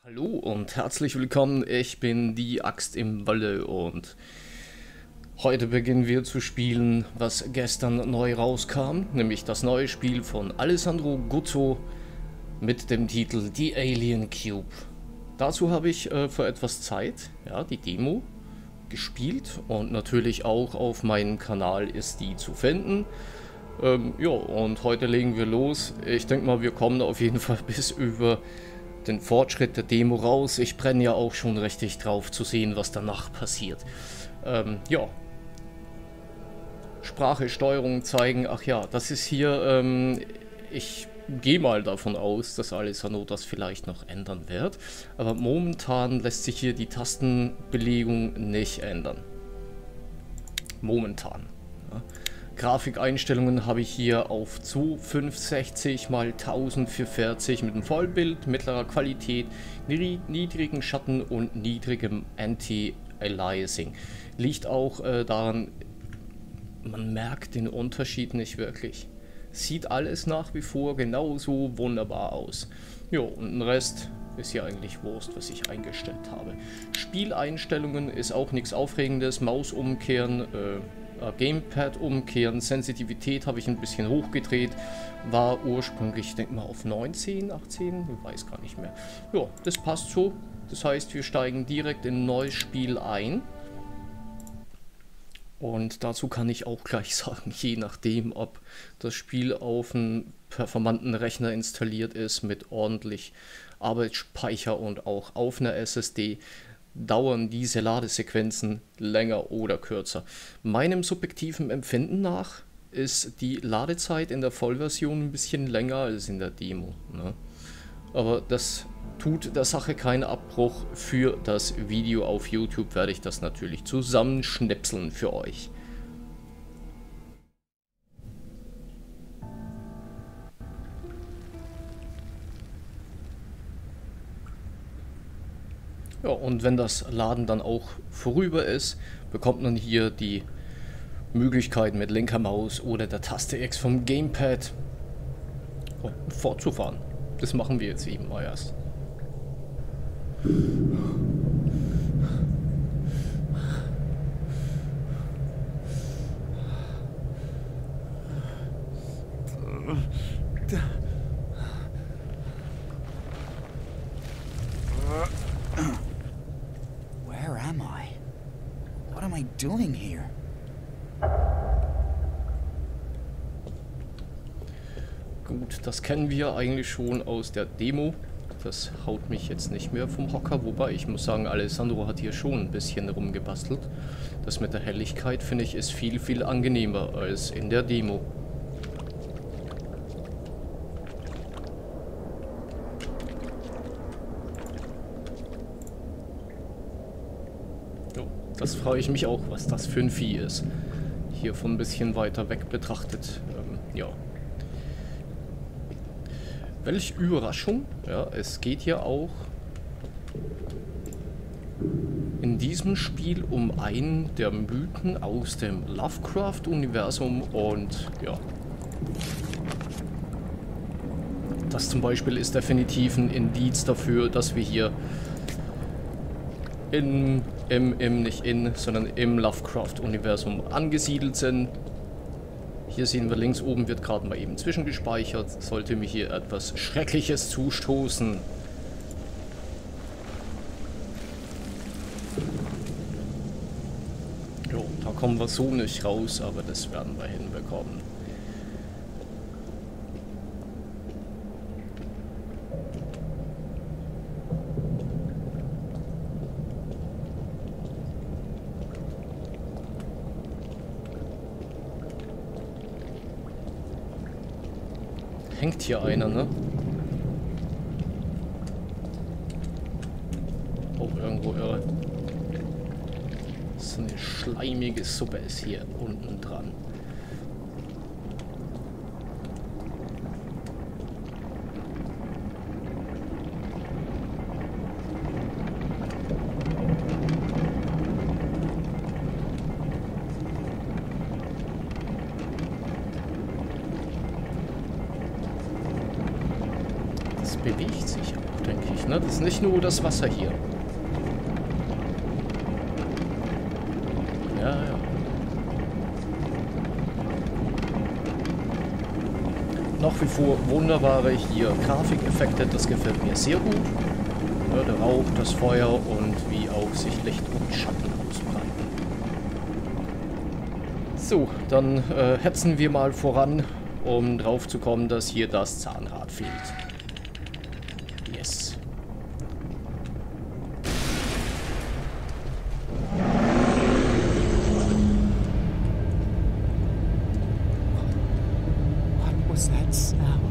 Hallo und herzlich willkommen, ich bin die Axt im Walde und heute beginnen wir zu spielen, was gestern neu rauskam, nämlich das neue Spiel von Alessandro Guzzo mit dem Titel The Alien Cube. Dazu habe ich vor etwas Zeit, ja, die Demo gespielt und natürlich auch auf meinem Kanal ist die zu finden. Ja, und heute legen wir los. Ich denke mal, wir kommen auf jeden Fall bis über den Fortschritt der Demo raus. Ich brenne ja auch schon richtig drauf zu sehen, was danach passiert. Ja. Sprache, Steuerung zeigen. Ach ja, das ist hier, ich gehe mal davon aus, dass Alessandro das vielleicht noch ändern wird. Aber momentan lässt sich hier die Tastenbelegung nicht ändern. Momentan. Ja. Grafikeinstellungen habe ich hier auf 2560 x 1040 mit einem Vollbild, mittlerer Qualität, niedrigen Schatten und niedrigem Anti-Aliasing. Liegt auch daran, man merkt den Unterschied nicht wirklich. Sieht alles nach wie vor genauso wunderbar aus. Jo, und den Rest ist ja eigentlich Wurst, was ich eingestellt habe. Spieleinstellungen ist auch nichts Aufregendes. Maus umkehren, Gamepad umkehren, Sensitivität habe ich ein bisschen hochgedreht, war ursprünglich, ich denke mal, auf 19, 18, ich weiß gar nicht mehr. Ja, das passt so. Das heißt, wir steigen direkt in ein neues Spiel ein. Und dazu kann ich auch gleich sagen, je nachdem, ob das Spiel auf einem performanten Rechner installiert ist, mit ordentlich Arbeitsspeicher und auch auf einer SSD, dauern diese Ladesequenzen länger oder kürzer. Meinem subjektiven Empfinden nach ist die Ladezeit in der Vollversion ein bisschen länger als in der Demo, ne? Aber das tut der Sache keinen Abbruch. Für das Video auf YouTube werde ich das natürlich zusammenschnipseln für euch. Ja, und wenn das Laden dann auch vorüber ist, bekommt man hier die Möglichkeit mit linker Maus oder der Taste X vom Gamepad fortzufahren. Das machen wir jetzt eben mal erst. Where am I? What am I doing here? Gut, das kennen wir eigentlich schon aus der Demo. Das haut mich jetzt nicht mehr vom Hocker, wobei ich muss sagen, Alessandro hat hier schon ein bisschen rumgebastelt. Das mit der Helligkeit, finde ich, ist viel, viel angenehmer als in der Demo. Das frage ich mich auch, was das für ein Vieh ist. Hier von ein bisschen weiter weg betrachtet. Ja. Welch Überraschung. Ja, es geht ja auch in diesem Spiel um einen der Mythen aus dem Lovecraft-Universum und ja. Das zum Beispiel ist definitiv ein Indiz dafür, dass wir hier sondern im Lovecraft-Universum angesiedelt sind. Hier sehen wir links oben wird gerade mal eben zwischengespeichert. Sollte mir hier etwas Schreckliches zustoßen. Jo, da kommen wir so nicht raus, aber das werden wir hinbekommen. Hängt hier einer, ne? Oh, irgendwo irre. So eine schleimige Suppe ist hier unten dran. bewegt sich auch, denke ich, ne? Das ist nicht nur das Wasser hier. Ja, ja. Nach wie vor wunderbare hier Grafikeffekte, das gefällt mir sehr gut. Ja, der Rauch, das Feuer und wie auch sich Licht und Schatten ausbreiten. So, dann hetzen wir mal voran, um drauf zu kommen, dass hier das Zahnrad fehlt. Yes. What was that sound?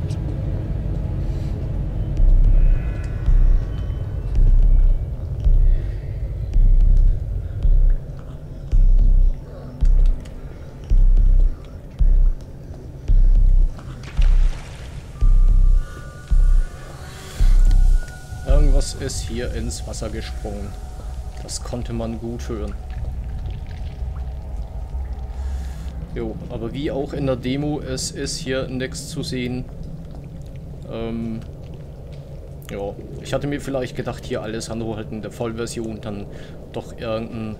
Irgendwas ist hier ins Wasser gesprungen. Das konnte man gut hören. Jo, aber wie auch in der Demo, es ist hier nichts zu sehen. Ja, ich hatte mir vielleicht gedacht, hier Alessandro halt in der Vollversion dann doch irgendein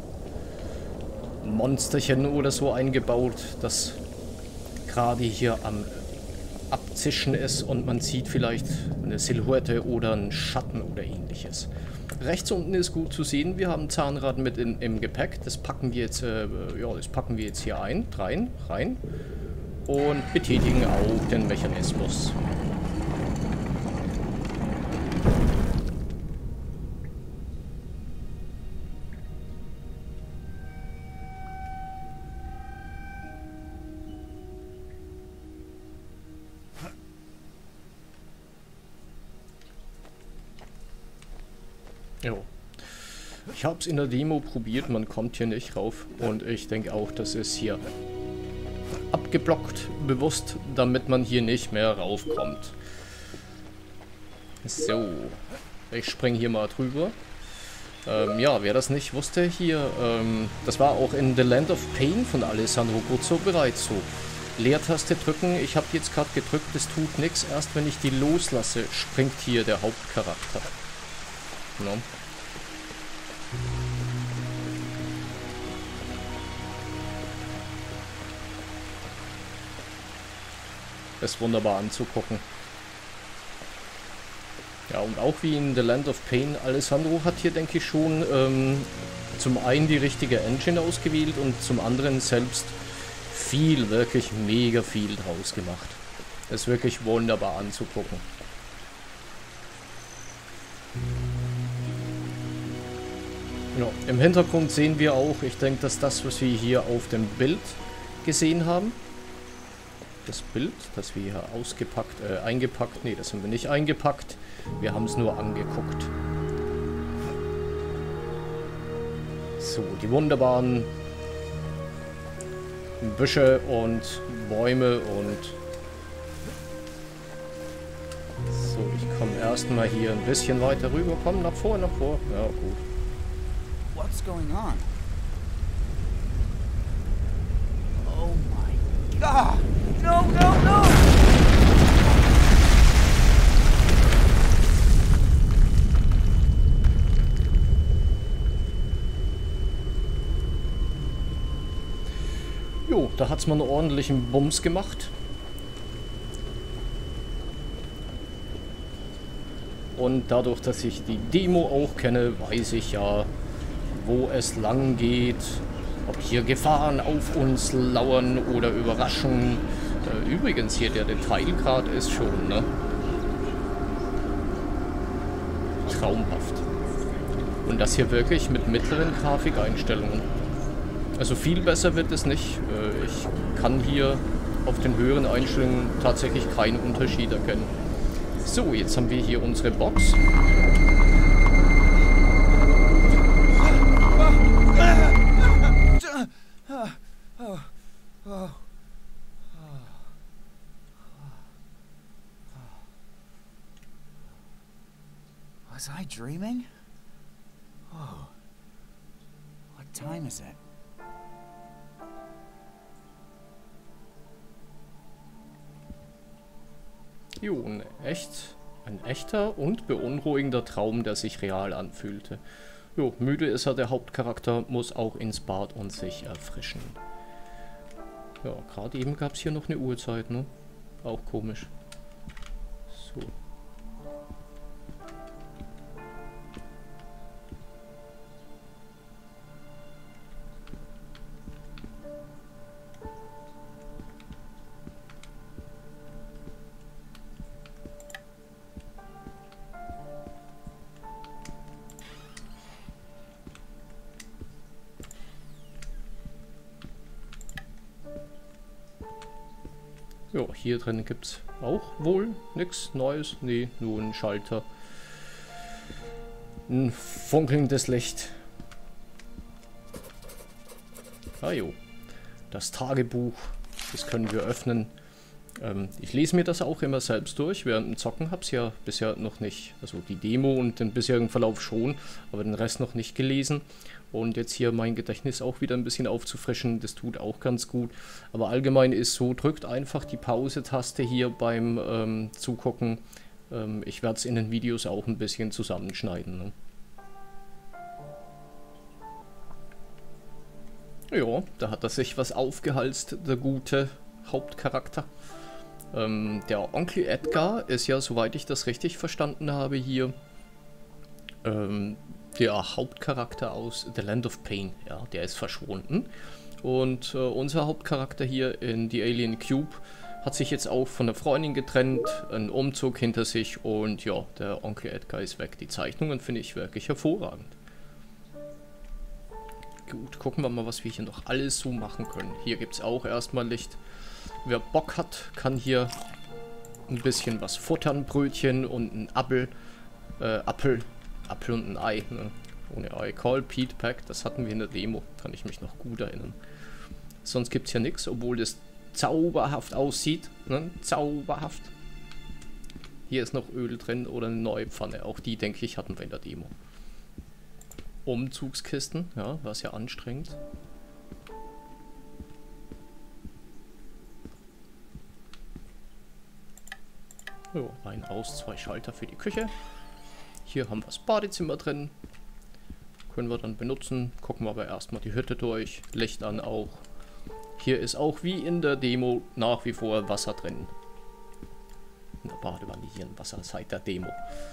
Monsterchen oder so eingebaut, das gerade hier am Abzischen ist und man sieht vielleicht eine Silhouette oder einen Schatten oder ähnliches. Rechts unten ist gut zu sehen, wir haben Zahnrad mit im Gepäck, das packen wir jetzt, hier rein und betätigen auch den Mechanismus. Jo. Ich habe es in der Demo probiert, man kommt hier nicht rauf und ich denke auch, das ist hier abgeblockt, bewusst, damit man hier nicht mehr raufkommt. So, ich springe hier mal drüber. Ja, wer das nicht wusste, hier, das war auch in The Land of Pain von Alessandro Guzzo bereits so. Leertaste drücken, ich habe jetzt gerade gedrückt, es tut nichts, erst wenn ich die loslasse, springt hier der Hauptcharakter. No. Ist wunderbar anzugucken. Ja, und auch wie in The Land of Pain, Alessandro hat hier, denke ich, schon zum einen die richtige Engine ausgewählt und zum anderen selbst wirklich mega viel draus gemacht. Ist wirklich wunderbar anzugucken. Ja, im Hintergrund sehen wir auch, ich denke, dass das, was wir hier auf dem Bild gesehen haben, das Bild, das wir hier eingepackt, nee, das haben wir nicht eingepackt, wir haben es nur angeguckt. So, die wunderbaren Büsche und Bäume und so, ich komme erstmal hier ein bisschen weiter rüber, komm, nach vor, ja gut. What's going on? Oh my God! No, no, no! Jo, da hat's mal einen ordentlichen Bums gemacht. Und dadurch, dass ich die Demo auch kenne, weiß ich ja, wo es lang geht, ob hier Gefahren auf uns lauern oder Überraschungen. Übrigens hier, der Detailgrad ist schon, ne? Traumhaft. Und das hier wirklich mit mittleren Grafikeinstellungen. Also viel besser wird es nicht. Ich kann hier auf den höheren Einstellungen tatsächlich keinen Unterschied erkennen. So, jetzt haben wir hier unsere Box. Was I dreaming? Oh. What time is it? Jo, echt Ein echter und beunruhigender Traum, der sich real anfühlte. Jo, müde ist er, der Hauptcharakter, muss auch ins Bad und sich erfrischen. Ja, gerade eben gab es hier noch eine Uhrzeit, ne? Auch komisch. So. Ja, hier drin gibt es auch wohl nichts Neues. Nee, nur ein Schalter. Ein funkelndes Licht. Ah jo. Das Tagebuch. Das können wir öffnen. Ich lese mir das auch immer selbst durch. Während dem Zocken habe ich es ja bisher noch nicht. Also die Demo und den bisherigen Verlauf schon, aber den Rest noch nicht gelesen. Und jetzt hier mein Gedächtnis auch wieder ein bisschen aufzufrischen, das tut auch ganz gut. Aber allgemein ist so, drückt einfach die Pause-Taste hier beim Zugucken. Ich werde es in den Videos auch ein bisschen zusammenschneiden. Ne? Ja, da hat er sich was aufgehalst, der gute Hauptcharakter. Der Onkel Edgar ist ja, soweit ich das richtig verstanden habe, hier der Hauptcharakter aus The Land of Pain. Ja, der ist verschwunden. Und unser Hauptcharakter hier in The Alien Cube hat sich jetzt auch von der Freundin getrennt, einen Umzug hinter sich und ja, der Onkel Edgar ist weg. Die Zeichnungen finde ich wirklich hervorragend. Gut, gucken wir mal, was wir hier noch alles so machen können. Hier gibt es auch erstmal Licht. Wer Bock hat, kann hier ein bisschen was futtern, Brötchen und ein Apfel und ein Ei, ne? Ohne Ei. Call Pete Pack, das hatten wir in der Demo, kann ich mich noch gut erinnern. Sonst gibt es ja nichts, obwohl das zauberhaft aussieht, ne? Zauberhaft. Hier ist noch Öl drin oder eine neue Pfanne, auch die, denke ich, hatten wir in der Demo. Umzugskisten, ja, war ja anstrengend. So, ein Aus, zwei Schalter für die Küche. Hier haben wir das Badezimmer drin. Können wir dann benutzen. Gucken wir aber erstmal die Hütte durch. Licht an auch. Hier ist auch wie in der Demo nach wie vor Wasser drin. In der Badewanne hier ein Wasser seit der Demo.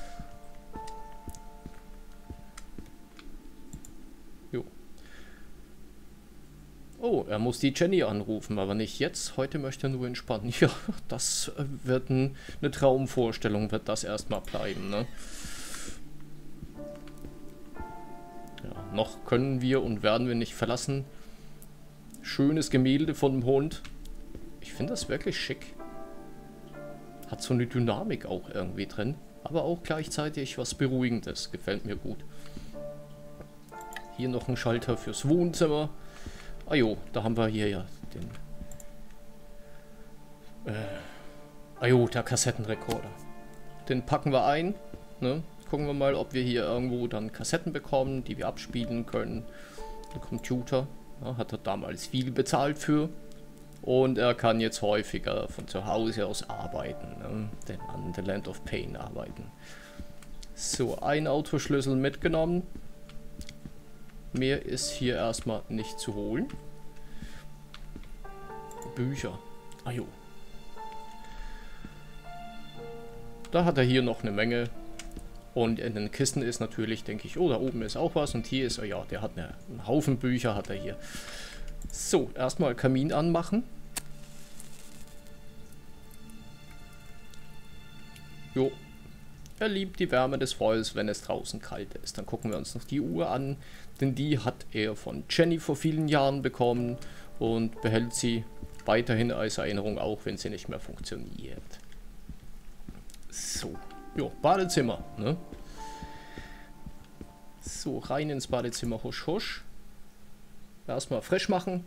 Jo. Oh, er muss die Jenny anrufen, aber nicht jetzt. Heute möchte er nur entspannen. Ja, das wird eine Traumvorstellung, wird das erstmal bleiben, ne? Ja, noch können wir und werden wir nicht verlassen. Schönes Gemälde von dem Hund. Ich finde das wirklich schick. Hat so eine Dynamik auch irgendwie drin, aber auch gleichzeitig was Beruhigendes. Gefällt mir gut. Hier noch ein Schalter fürs Wohnzimmer. Ah jo, da haben wir hier ja den der Kassettenrekorder. Den packen wir ein, ne? Gucken wir mal, ob wir hier irgendwo dann Kassetten bekommen, die wir abspielen können. Der Computer, ja, hat er damals viel bezahlt für. Und er kann jetzt häufiger von zu Hause aus arbeiten, ne? Denn an The Land of Pain arbeiten. So, ein Autoschlüssel mitgenommen. Mehr ist hier erstmal nicht zu holen. Bücher. Ah jo. Da hat er hier noch eine Menge. Und in den Kisten ist natürlich, denke ich, oh, da oben ist auch was. Und hier ist, oh ja, der hat einen Haufen Bücher, hat er hier. So, erstmal Kamin anmachen. Jo. Er liebt die Wärme des Feuers, wenn es draußen kalt ist. Dann gucken wir uns noch die Uhr an, denn die hat er von Jenny vor vielen Jahren bekommen und behält sie weiterhin als Erinnerung, auch wenn sie nicht mehr funktioniert. So, jo, Badezimmer, ne? So, rein ins Badezimmer, husch, husch. Erstmal frisch machen.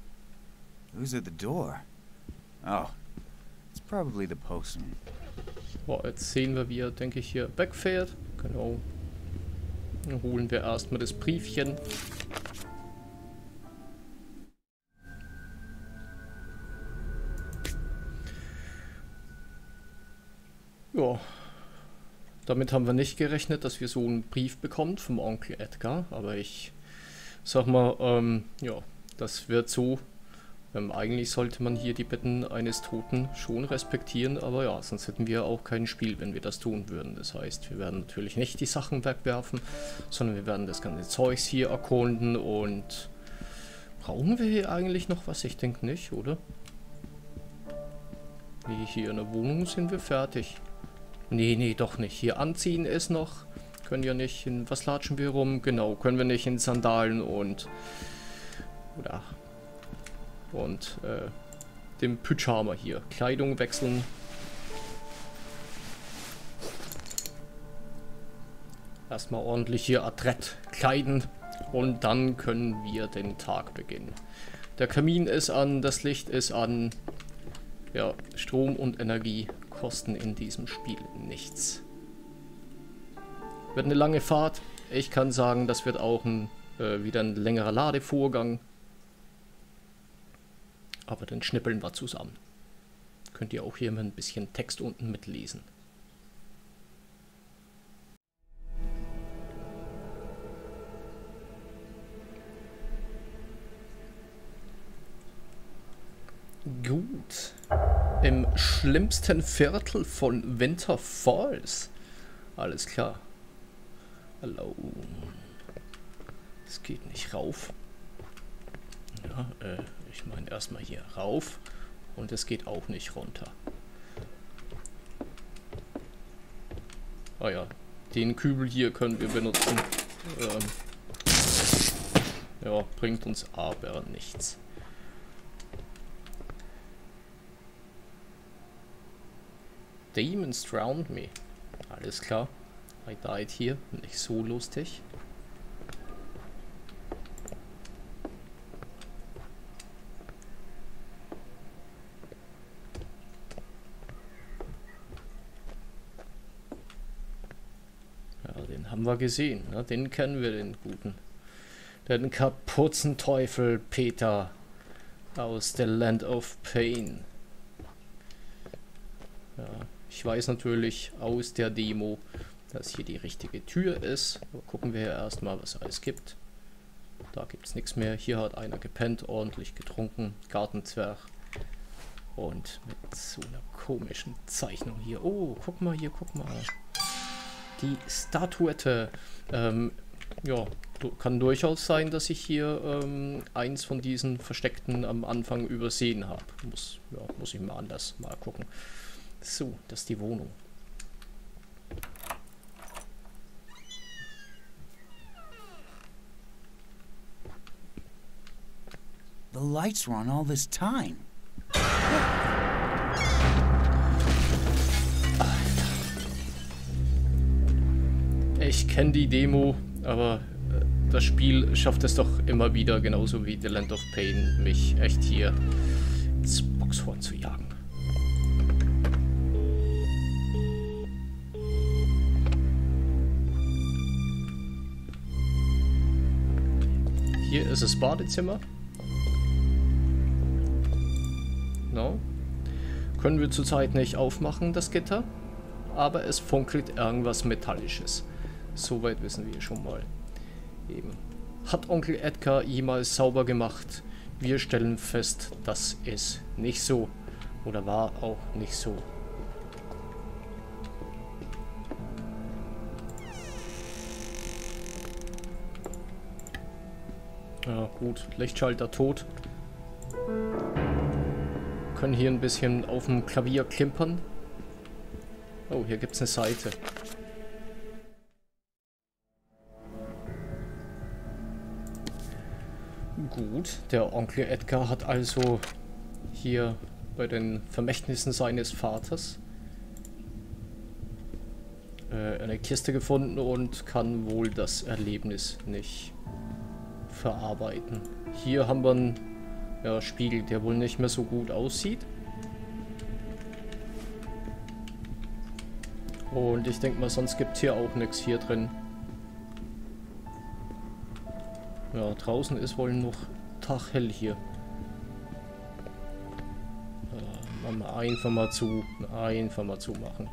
Who's at the door? Oh, it's probably the postman. So, jetzt sehen wir, wie er, denke ich, hier wegfährt. Genau. Dann holen wir erstmal das Briefchen. Ja. Damit haben wir nicht gerechnet, dass wir so einen Brief bekommen vom Onkel Edgar. Aber ich sag mal, ja, das wird so. Eigentlich sollte man hier die Bitten eines Toten schon respektieren, aber ja, sonst hätten wir auch kein Spiel, wenn wir das tun würden. Das heißt, wir werden natürlich nicht die Sachen wegwerfen, sondern wir werden das ganze Zeugs hier erkunden und brauchen wir hier eigentlich noch was? Ich denke nicht, oder? Nee, hier in der Wohnung sind wir fertig. Nee, doch nicht. Hier anziehen ist noch. Können ja nicht in... Was latschen wir rum? Genau, können wir nicht in Sandalen und... Oder... Und dem Pyjama hier. Kleidung wechseln. Erstmal ordentlich hier adrett kleiden. Und dann können wir den Tag beginnen. Der Kamin ist an, das Licht ist an. Ja, Strom und Energie kosten in diesem Spiel nichts. Wird eine lange Fahrt. Ich kann sagen, das wird auch wieder ein längerer Ladevorgang. Aber dann schnippeln wir zusammen. Könnt ihr auch hier mal ein bisschen Text unten mitlesen. Gut. Im schlimmsten Viertel von Winter Falls. Alles klar. Hallo. Es geht nicht rauf. Ja, ich meine erstmal hier rauf. Und es geht auch nicht runter. Ah ja, den Kübel hier können wir benutzen. Ja, bringt uns aber nichts. Demons drowned me. Alles klar. I died hier. Nicht so lustig. Ja, den haben wir gesehen. Ne? Den kennen wir, den guten. Den Kapuzenteufel Peter aus The Land of Pain. Ja. Ich weiß natürlich aus der Demo, dass hier die richtige Tür ist. Aber gucken wir erstmal, was es alles gibt. Da gibt es nichts mehr. Hier hat einer gepennt, ordentlich getrunken. Gartenzwerg. Und mit so einer komischen Zeichnung hier. Oh, guck mal hier, guck mal. Die Statuette. Ja, kann durchaus sein, dass ich hier eins von diesen Versteckten am Anfang übersehen habe. Muss ich mal anders mal gucken. So, das ist die Wohnung. The lights were on all this time. Ich kenne die Demo, aber das Spiel schafft es doch immer wieder, genauso wie The Land of Pain, mich echt hier ins Boxhorn zu jagen. Hier ist das Badezimmer. No. Können wir zurzeit nicht aufmachen, das Gitter. Aber es funkelt irgendwas Metallisches. Soweit wissen wir schon mal. Eben. Hat Onkel Edgar jemals sauber gemacht? Wir stellen fest, das ist nicht so. Oder war auch nicht so. Ja gut, Lichtschalter tot. Können hier ein bisschen auf dem Klavier klimpern. Oh, hier gibt es eine Seite. Gut, der Onkel Edgar hat also hier bei den Vermächtnissen seines Vaters eine Kiste gefunden und kann wohl das Erlebnis nicht verarbeiten. Hier haben wir einen Spiegel, der wohl nicht mehr so gut aussieht. Und ich denke mal, sonst gibt es hier auch nichts hier drin. Ja, draußen ist wohl noch taghell hier. Machen wir einfach mal zu. Einfach mal zumachen.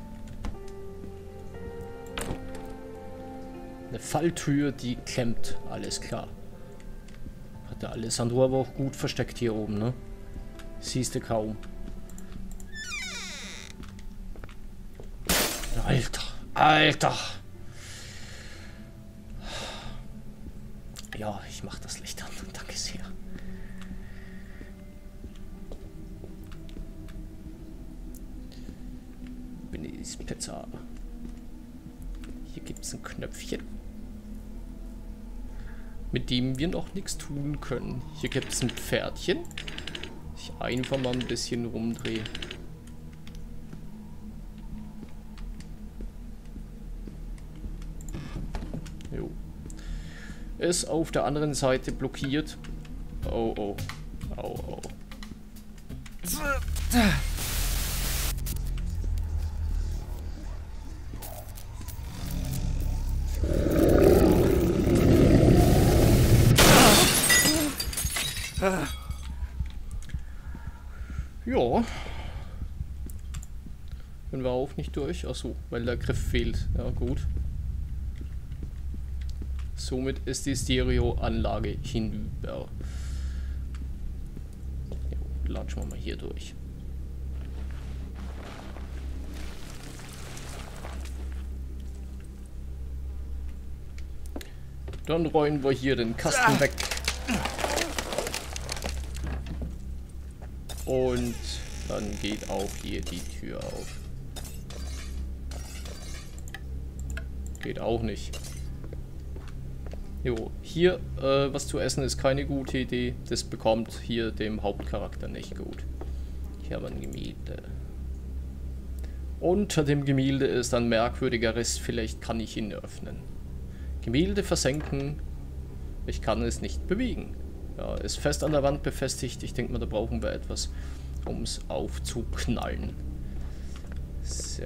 Eine Falltür, die klemmt. Alles klar. Hat der Alessandro aber auch gut versteckt hier oben, ne? Siehst du kaum. Alter. Alter. Ja, ich mach das Licht an. Danke sehr. Benny's Pizza. Hier gibt es ein Knöpfchen, mit dem wir noch nichts tun können. Hier gibt es ein Pferdchen. Ich einfach mal ein bisschen rumdrehe. Jo. Ist auf der anderen Seite blockiert. Oh, oh. Oh, oh. Ja. Können wir auch nicht durch? Achso, weil der Griff fehlt. Ja, gut. Somit ist die Stereoanlage hinüber. Ja, latschen wir mal hier durch. Dann räumen wir hier den Kasten weg. Und dann geht auch hier die Tür auf. Geht auch nicht. Jo, hier was zu essen ist keine gute Idee. Das bekommt hier dem Hauptcharakter nicht gut. Hier haben wir ein Gemälde. Unter dem Gemälde ist ein merkwürdiger Riss. Vielleicht kann ich ihn öffnen. Gemälde versenken. Ich kann es nicht bewegen. Ja, ist fest an der Wand befestigt. Ich denke mal, da brauchen wir etwas, um es aufzuknallen. So.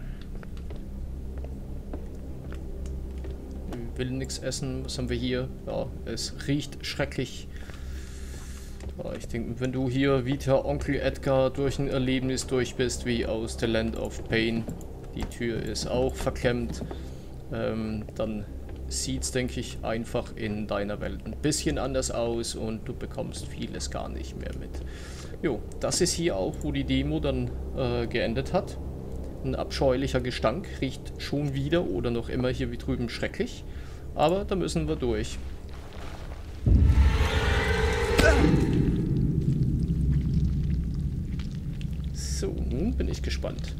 Will nichts essen. Was haben wir hier? Ja, es riecht schrecklich. Ja, ich denke, wenn du hier wie der Onkel Edgar durch ein Erlebnis durch bist, wie aus The Land of Pain, die Tür ist auch verklemmt, dann sieht es, denke ich, einfach in deiner Welt ein bisschen anders aus und du bekommst vieles gar nicht mehr mit. Jo, das ist hier auch, wo die Demo dann geendet hat. Ein abscheulicher Gestank, riecht schon wieder oder noch immer hier wie drüben schrecklich. Aber da müssen wir durch. So, nun bin ich gespannt.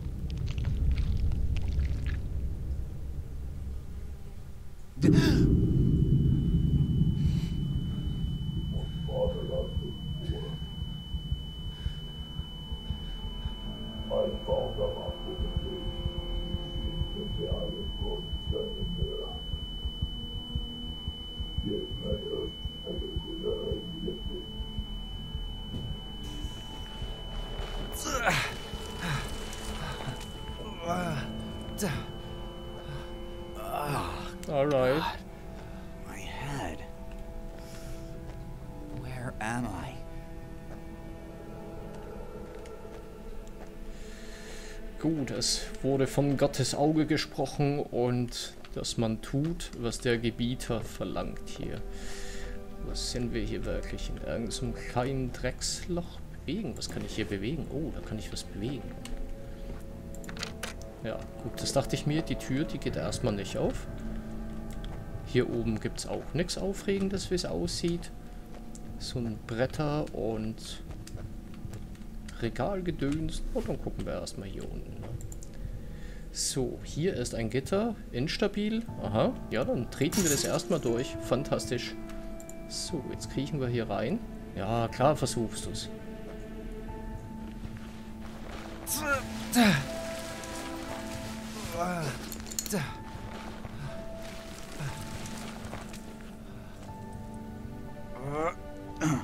Alright. My head. Where am I? Gut, es wurde von Gottes Auge gesprochen und dass man tut, was der Gebieter verlangt hier. Was sind wir hier wirklich? In irgendeinem kleinen Drecksloch bewegen? Was kann ich hier bewegen? Oh, da kann ich was bewegen. Ja, gut, das dachte ich mir. Die Tür, die geht erstmal nicht auf. Hier oben gibt es auch nichts Aufregendes, wie es aussieht. So ein Bretter und Regalgedöns. Und dann gucken wir erstmal hier unten. So, hier ist ein Gitter. Instabil. Aha, ja, dann treten wir das erstmal durch. Fantastisch. So, jetzt kriechen wir hier rein. Ja, klar versuchst du es.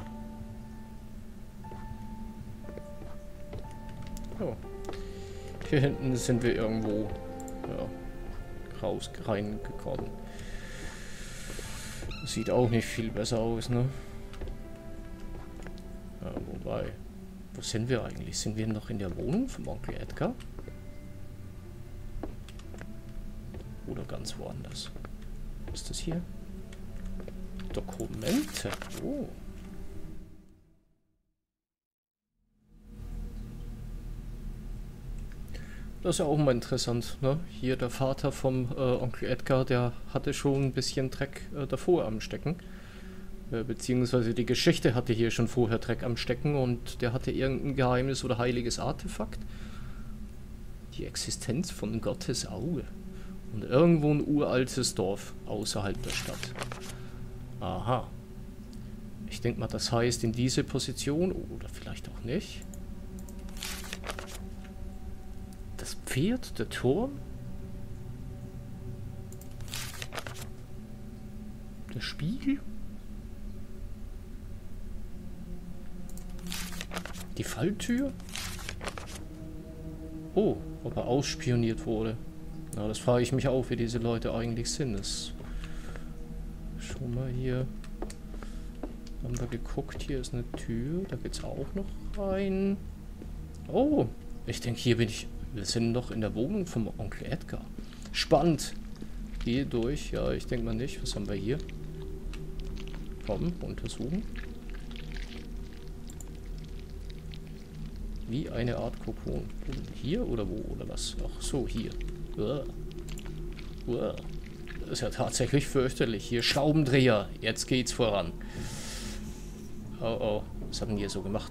Oh. Hier hinten sind wir irgendwo reingekommen. Sieht auch nicht viel besser aus, ne? Ja, wobei, wo sind wir eigentlich? Sind wir noch in der Wohnung vom Onkel Edgar? Oder ganz woanders? Was ist das hier? Dokumente. Oh. Das ist ja auch mal interessant, ne? Hier der Vater vom Onkel Edgar, der hatte schon ein bisschen Dreck davor am Stecken. Beziehungsweise die Geschichte hatte hier schon vorher Dreck am Stecken und der hatte irgendein geheimes oder heiliges Artefakt. Die Existenz von Gottes Auge. Und irgendwo ein uraltes Dorf außerhalb der Stadt. Aha. Ich denke mal, das heißt in diese Position, oder vielleicht auch nicht. Das Pferd, der Turm. Der Spiegel. Die Falltür? Oh, ob er ausspioniert wurde. Na, das frage ich mich auch, wie diese Leute eigentlich sind. Das schon mal hier. Haben wir geguckt, hier ist eine Tür. Da geht's auch noch rein. Oh, ich denke, hier bin ich. Wir sind noch in der Wohnung vom Onkel Edgar. Spannend. Hier durch. Ja, ich denke mal nicht. Was haben wir hier? Komm, untersuchen. Wie eine Art Kokon. Hier oder wo oder was? Ach so, hier. Das ist ja tatsächlich fürchterlich. Hier Schraubendreher. Jetzt geht's voran. Oh oh. Was haben die hier so gemacht?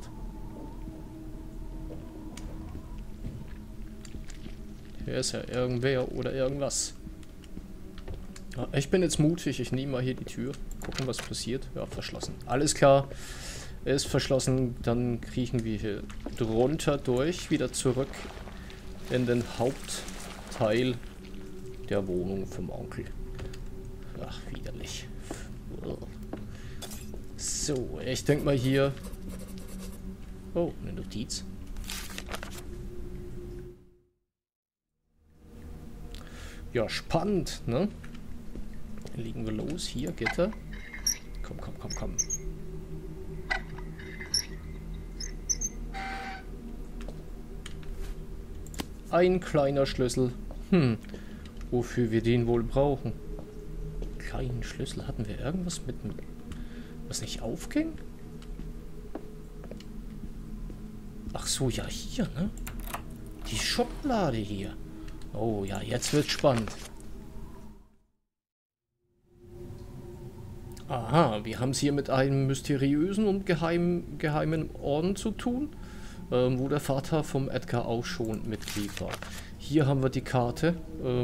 Hier ist ja irgendwer oder irgendwas. Ja, ich bin jetzt mutig. Ich nehme mal hier die Tür. Gucken, was passiert. Ja, verschlossen. Alles klar. Ist verschlossen. Dann kriechen wir hier drunter durch. Wieder zurück in den Hauptteil der Wohnung vom Onkel. Ach, widerlich. So, ich denke mal hier... Oh, eine Notiz. Ja, spannend, ne? Dann legen wir los. Hier, Gitter. Komm, komm, komm, komm. Ein kleiner Schlüssel. Wofür wir den wohl brauchen? Kleinen Schlüssel. Hatten wir irgendwas mit dem... Was nicht aufging? Ach so, ja, hier, ne? Die Schublade hier. Oh ja, jetzt wird's spannend. Aha, wir haben es hier mit einem mysteriösen und geheimen Orden zu tun, wo der Vater vom Edgar auch schon Mitglied war. Hier haben wir die Karte.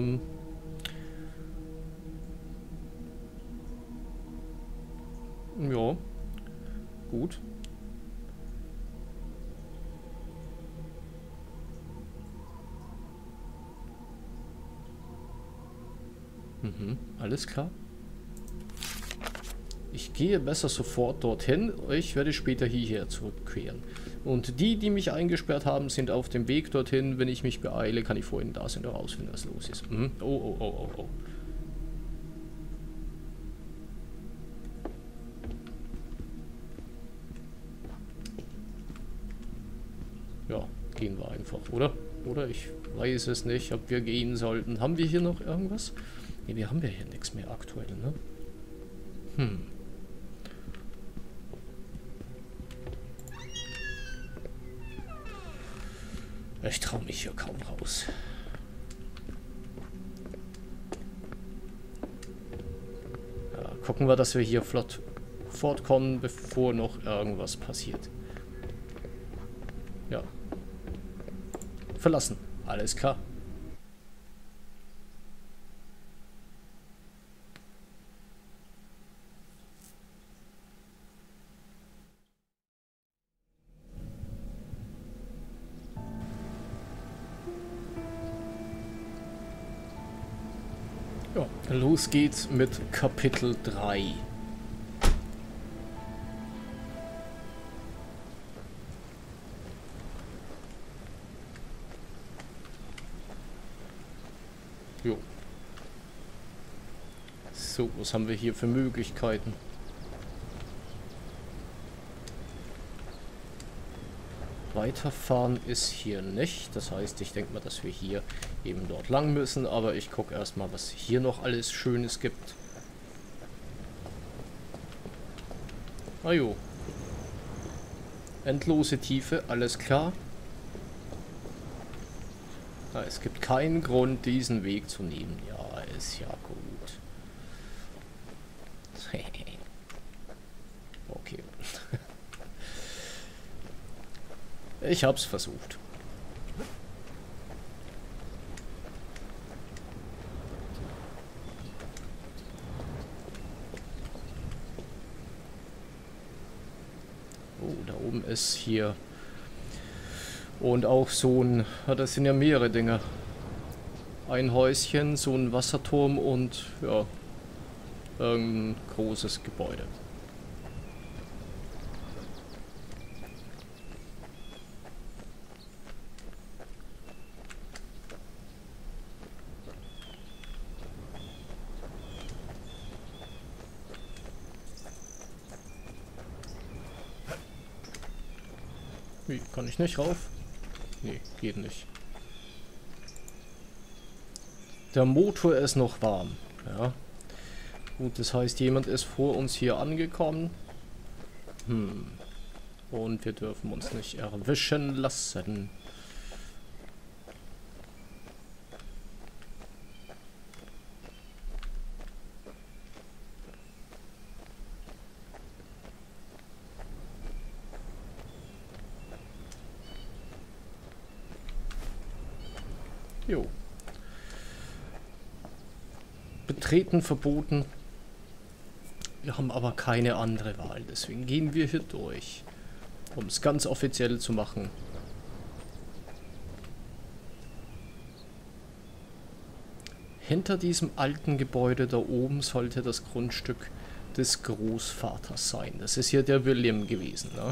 Ja, gut. Alles klar. Ich gehe besser sofort dorthin. Ich werde später hierher zurückkehren. Und die, die mich eingesperrt haben, sind auf dem Weg dorthin. Wenn ich mich beeile, kann ich vorhin da sind und herausfinden, was los ist. Oh, oh, oh, oh, oh. Ja, gehen wir einfach, oder? Oder ich weiß es nicht, ob wir gehen sollten. Haben wir hier noch irgendwas? Ne, wir haben ja hier nichts mehr aktuell, ne? Ich traue mich hier kaum raus. Ja, gucken wir, dass wir hier flott fortkommen, bevor noch irgendwas passiert. Ja. Verlassen. Alles klar. Ja, los geht's mit Kapitel 3. Jo. So, was haben wir hier für Möglichkeiten? Weiterfahren ist hier nicht. Das heißt, ich denke mal, dass wir hier eben dort lang müssen. Aber ich gucke erstmal, was hier noch alles Schönes gibt. Ah jo. Endlose Tiefe, alles klar. Ah, es gibt keinen Grund, diesen Weg zu nehmen. Ja, ist ja gut. Okay. Ich hab's versucht. Oh, da oben ist hier. Und auch so ein... Das sind ja mehrere Dinge. Ein Häuschen, so ein Wasserturm und ja, irgendein großes Gebäude. Wie, kann ich nicht rauf? Nee, geht nicht. Der Motor ist noch warm. Ja. Gut, das heißt, jemand ist vor uns hier angekommen. Und wir dürfen uns nicht erwischen lassen. Jo. Betreten verboten. Wir haben aber keine andere Wahl, deswegen gehen wir hier durch. Um es ganz offiziell zu machen. Hinter diesem alten Gebäude da oben sollte das Grundstück des Großvaters sein. Das ist hier der William gewesen, ne?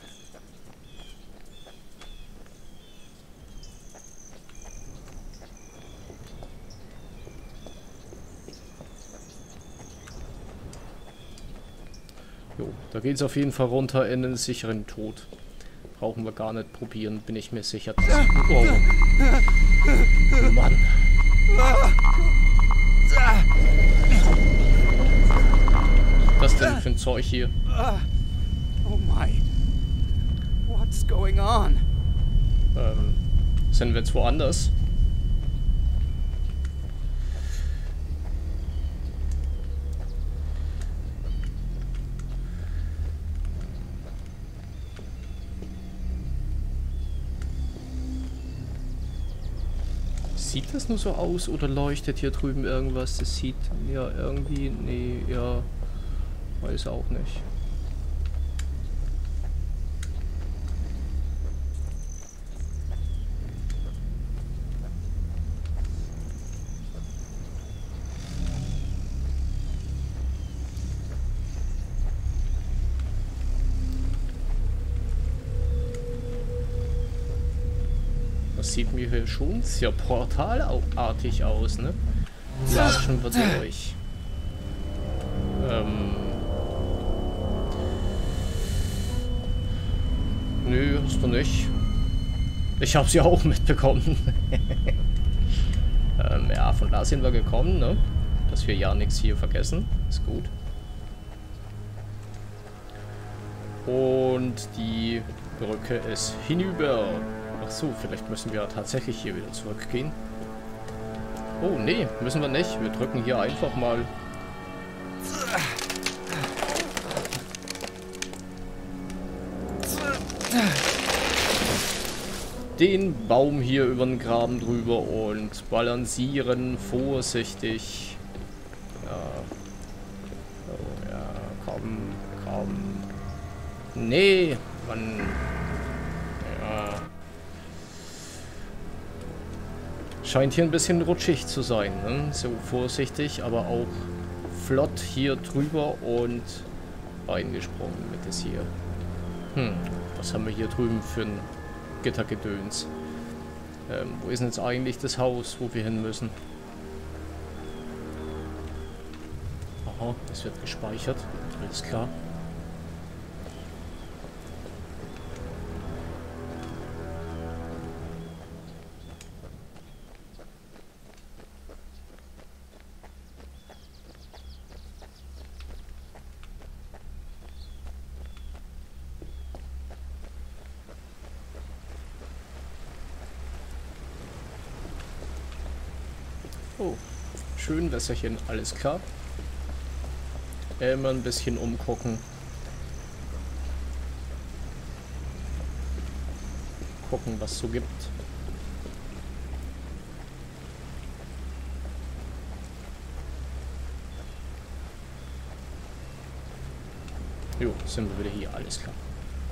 Jo, da geht es auf jeden Fall runter in den sicheren Tod. Brauchen wir gar nicht probieren, bin ich mir sicher. Oh. Mann. Was denn für ein Zeug hier? Oh my. What's going on? Sind wir jetzt woanders? Sieht das nur so aus oder leuchtet hier drüben irgendwas? Das sieht ja irgendwie... Nee, ja... Weiß auch nicht. Das sieht mir hier schon sehr portalartig aus, ne? Latschen wir durch. Nö, hast du nicht. Ich hab's ja auch mitbekommen. Ja, von da sind wir gekommen, ne? Dass wir ja nichts hier vergessen. Ist gut. Und die Brücke ist hinüber. Ach so, vielleicht müssen wir tatsächlich hier wieder zurückgehen. Oh, nee, müssen wir nicht. Wir drücken hier einfach mal. Den Baum hier über den Graben drüber und balancieren vorsichtig. Ja. Oh, ja, komm, komm. Nee, Mann. Ja. Scheint hier ein bisschen rutschig zu sein, ne? So vorsichtig, aber auch flott hier drüber und reingesprungen mit das hier. Was haben wir hier drüben für ein Gittergedöns? Wo ist denn jetzt eigentlich das Haus, wo wir hin müssen? Aha, das wird gespeichert. Alles klar. Oh, schön Wässerchen, alles klar. Immer ein bisschen umgucken. Gucken, was es so gibt. Jo, sind wir wieder hier, alles klar.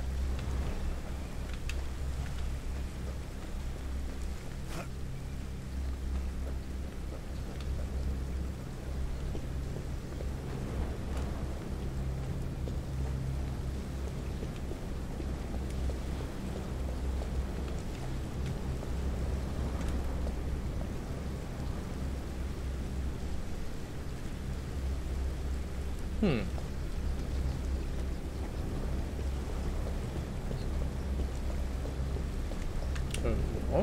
Ja.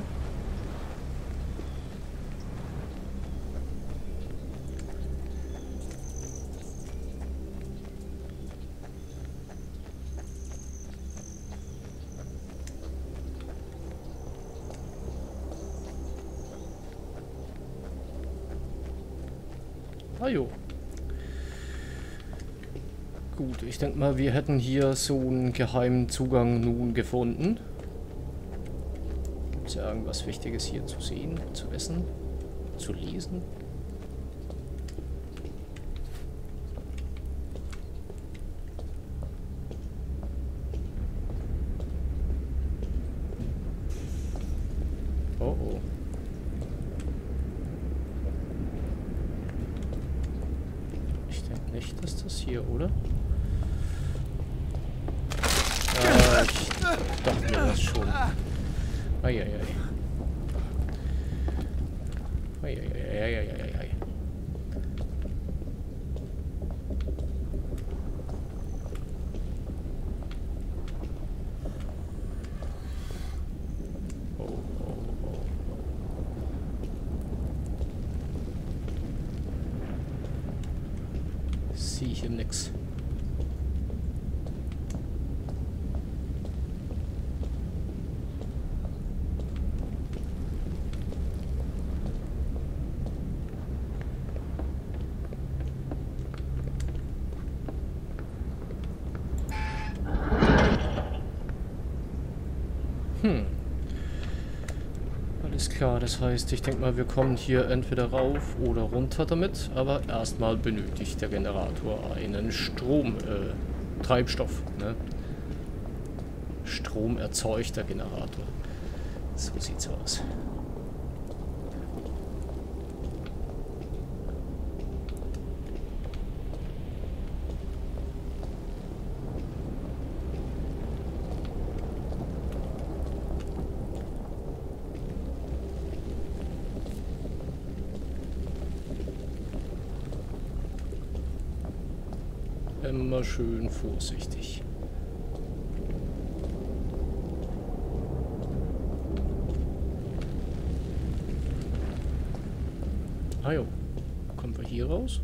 Ah jo. Gut, ich denke mal, wir hätten hier so einen geheimen Zugang nun gefunden. Gibt es ja irgendwas Wichtiges hier zu sehen, zu essen, zu lesen? Oh oh. Ich denke nicht, dass das hier, oder? Ich dachte mir das schon. Eieiei. Eieiei. Oh. Sehe hier nix. Alles klar, das heißt, ich denke mal, wir kommen hier entweder rauf oder runter damit, aber erstmal benötigt der Generator einen Treibstoff, ne? Strom erzeugt der Generator. So sieht's aus. Immer schön vorsichtig. Ah jo, kommen wir hier raus?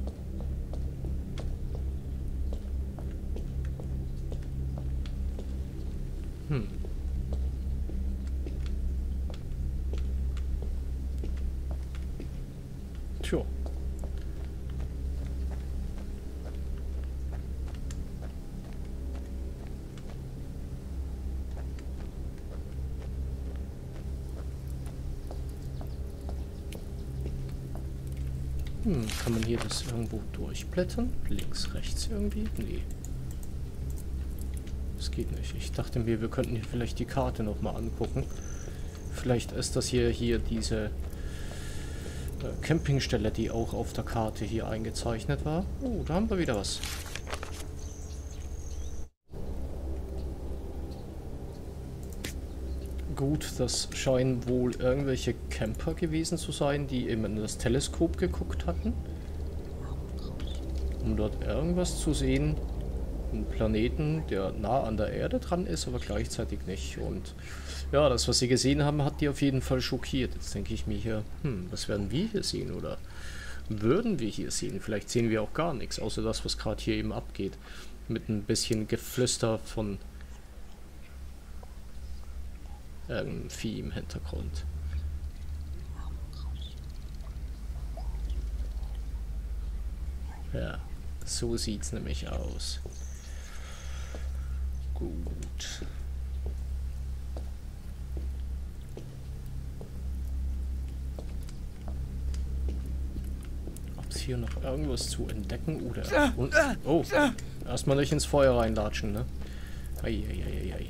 Tja. Kann man hier das irgendwo durchblättern? Links, rechts irgendwie? Nee. Das geht nicht. Ich dachte mir, wir könnten hier vielleicht die Karte nochmal angucken. Vielleicht ist das hier diese Campingstelle, die auch auf der Karte hier eingezeichnet war. Oh, da haben wir wieder was. Gut, das scheinen wohl irgendwelche Camper gewesen zu sein, die eben in das Teleskop geguckt hatten. um dort irgendwas zu sehen. Ein Planeten, der nah an der Erde dran ist, aber gleichzeitig nicht. Und ja, das, was sie gesehen haben, hat die auf jeden Fall schockiert. Jetzt denke ich mir hier, was werden wir hier sehen oder würden wir hier sehen? Vielleicht sehen wir auch gar nichts, außer das, was gerade hier eben abgeht. Mit ein bisschen Geflüster von irgendeinem Vieh im Hintergrund. Ja, so sieht's nämlich aus. Gut. Ob es hier noch irgendwas zu entdecken oder... Oh, erstmal nicht ins Feuer reinlatschen, ne? Eieieiei.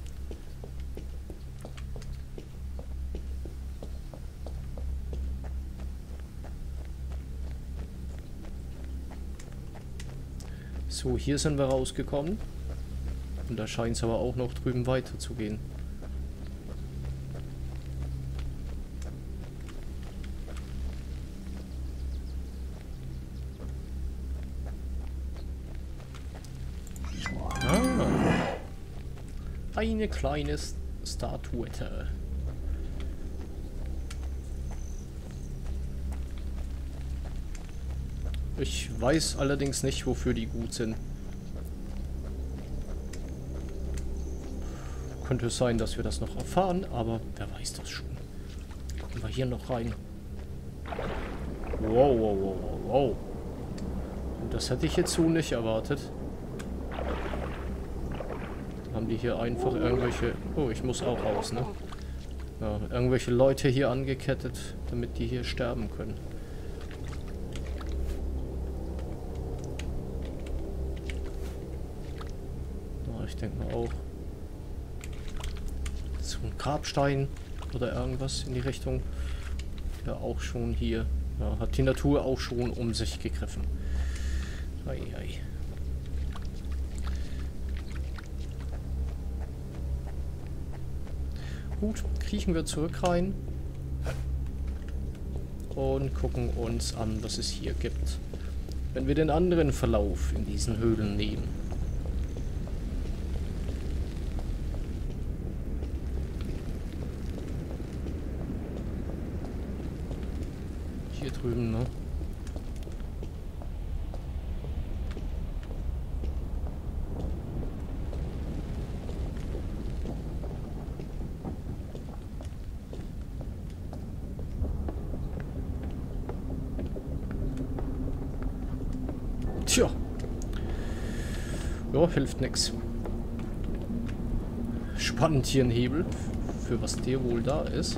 So, hier sind wir rausgekommen. Und da scheint es aber auch noch drüben weiter zu gehen. Ah. Eine kleine Statuette. Ich weiß allerdings nicht, wofür die gut sind. Könnte es sein, dass wir das noch erfahren, aber wer weiß das schon. Gucken wir hier noch rein. Wow, wow, wow, wow, wow. Und das hätte ich jetzt so nicht erwartet. Haben die hier einfach irgendwelche... Oh, ich muss auch raus, ne? Ja, irgendwelche Leute hier angekettet, damit die hier sterben können. Ja, ich denke mal auch. So ein Grabstein oder irgendwas in die Richtung. Ja, auch schon hier. Ja, hat die Natur auch schon um sich gegriffen. Ei, ei. Gut, kriechen wir zurück rein. Und gucken uns an, was es hier gibt. Wenn wir den anderen Verlauf in diesen Höhlen nehmen. Hier drüben, ne? Tja. Ja, hilft nix. Spannend hier ein Hebel. Für was der wohl da ist.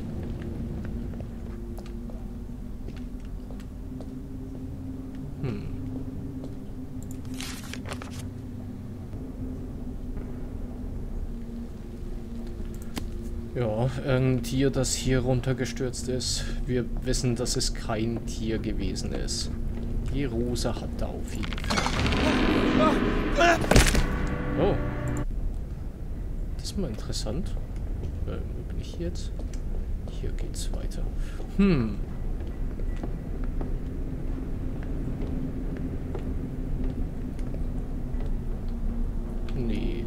Ja, ein Tier, das hier runtergestürzt ist. Wir wissen, dass es kein Tier gewesen ist. Die Rosa hat da auf jeden Fall. Oh. Das ist mal interessant. Wo bin ich jetzt? Hier geht's weiter. Nee.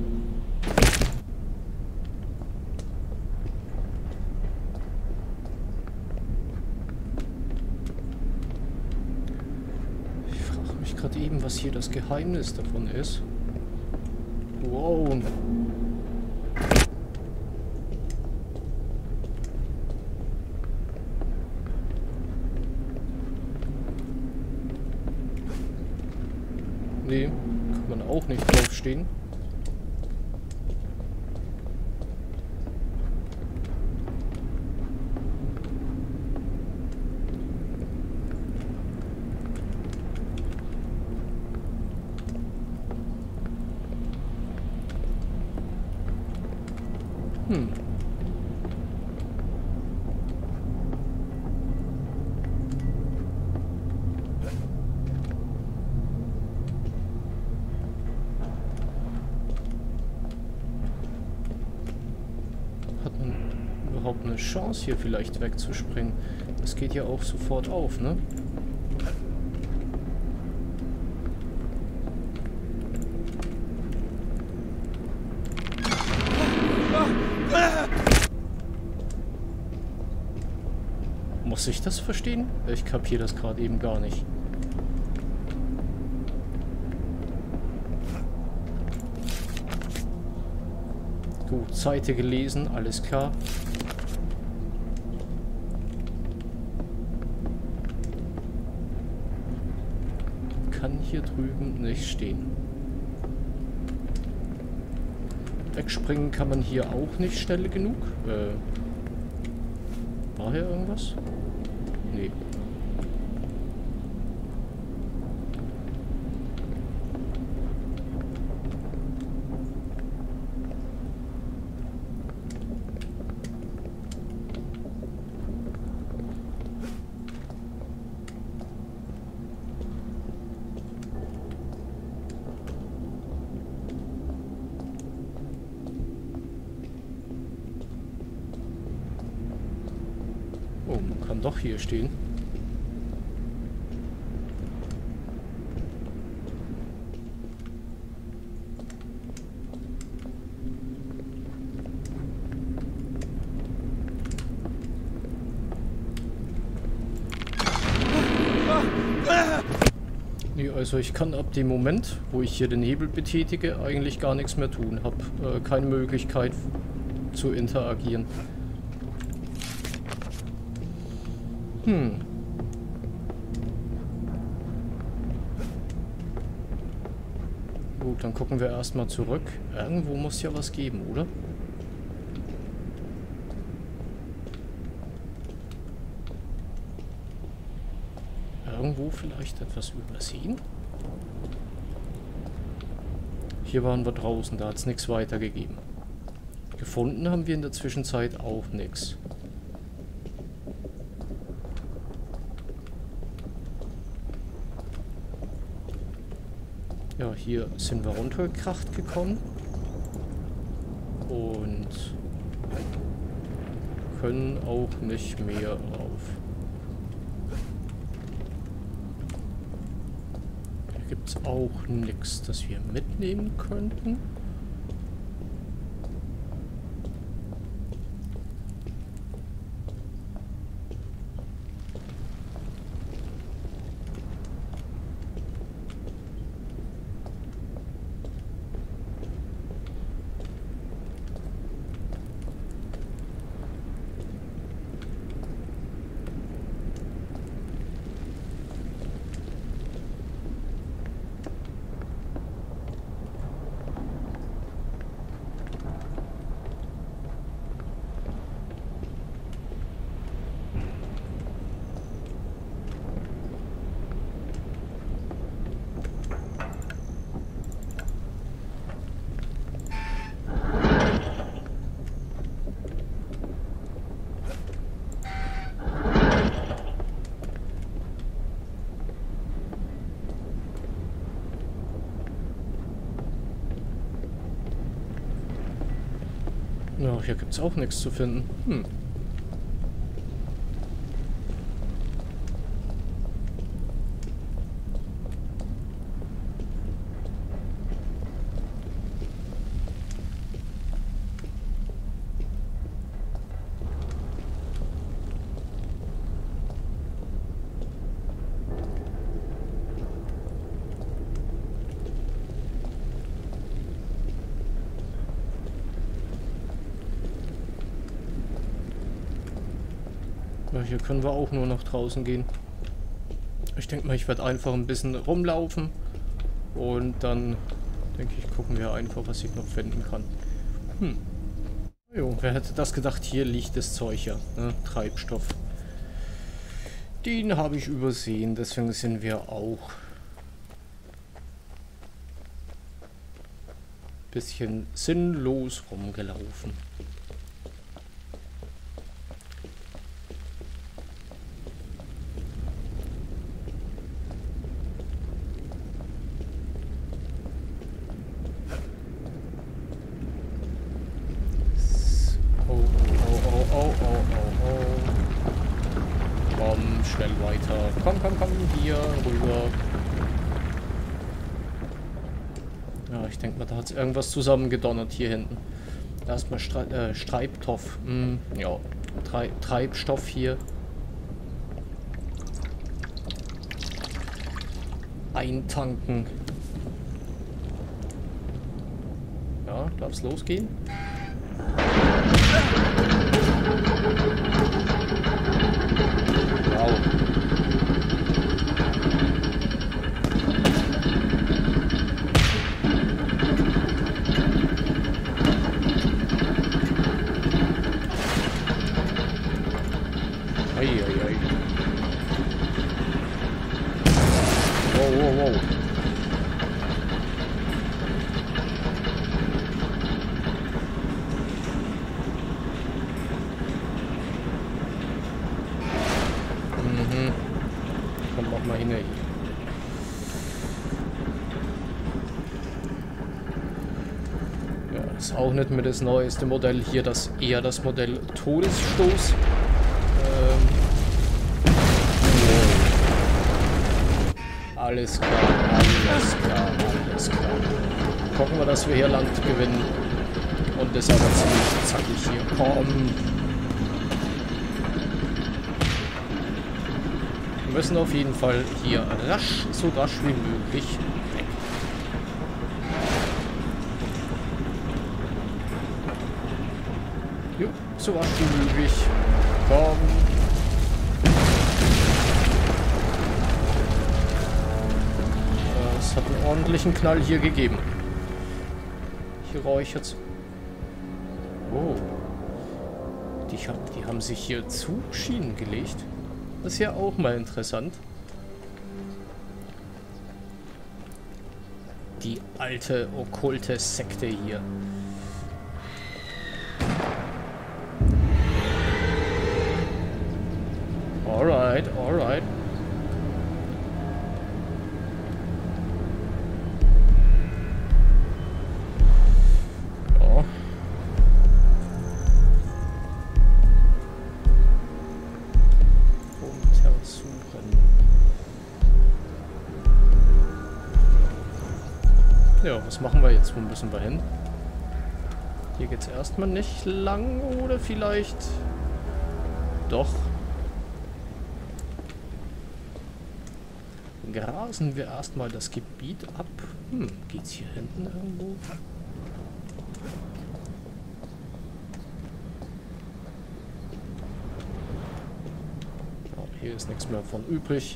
Gerade eben, was hier das Geheimnis davon ist. Wow. Nee, kann man auch nicht draufstehen. Hat man überhaupt eine Chance, hier vielleicht wegzuspringen? Das geht ja auch sofort auf, ne? Muss ich das verstehen? Ich kapiere das gerade eben gar nicht. Gut, Seite gelesen, alles klar. Kann hier drüben nicht stehen. Wegspringen kann man hier auch nicht schnell genug. War hier irgendwas? Nee. Oh, man kann doch hier stehen. Nee, also ich kann ab dem Moment, wo ich hier den Hebel betätige, eigentlich gar nichts mehr tun. Hab keine Möglichkeit zu interagieren. Gut, dann gucken wir erstmal zurück. Irgendwo muss ja was geben, oder? Irgendwo vielleicht etwas übersehen? Hier waren wir draußen, da hat es nichts weitergegeben. Gefunden haben wir in der Zwischenzeit auch nichts. Ja, hier sind wir runtergekracht gekommen. Und können auch nicht mehr rauf. Hier gibt es auch nichts, das wir mitnehmen könnten. Ja, hier gibt es auch nichts zu finden. Ja, hier können wir auch nur nach draußen gehen. Ich denke mal, ich werde einfach ein bisschen rumlaufen. Und dann, denke ich, gucken wir einfach, was ich noch finden kann. Jo, wer hätte das gedacht? Hier liegt das Zeug ja, ne? Treibstoff. Den habe ich übersehen, deswegen sind wir auch ein bisschen sinnlos rumgelaufen. Schnell weiter. Komm, hier rüber. Ja, ich denke mal, da hat es irgendwas zusammengedonnert hier hinten. Erstmal Streibstoff. Ja, Treibstoff hier. eintanken. Ja, darf es losgehen? Wow. Eieiei. Wow, wow, wow. Komm, mach mal hin. Ja, das ist auch nicht mehr das neueste Modell hier, das eher das Modell Todesstoß. Alles klar, alles klar, alles klar. Gucken wir, dass wir hier Land gewinnen. Und das aber ziemlich zackig hier. Komm. Wir müssen auf jeden Fall hier rasch, so rasch wie möglich weg. Jo, so rasch wie möglich. Komm. Es hat einen ordentlichen Knall hier gegeben. Hier räuchert's. Oh. Die haben sich hier Zugschienen gelegt. Das ist ja auch mal interessant. Die alte okkulte Sekte hier. Alright, alright. Ja, was machen wir jetzt? Wo müssen wir hin? Hier geht's erstmal nicht lang oder vielleicht doch. Grasen wir erstmal das Gebiet ab. Geht's hier hinten irgendwo? Ja, hier ist nichts mehr von übrig.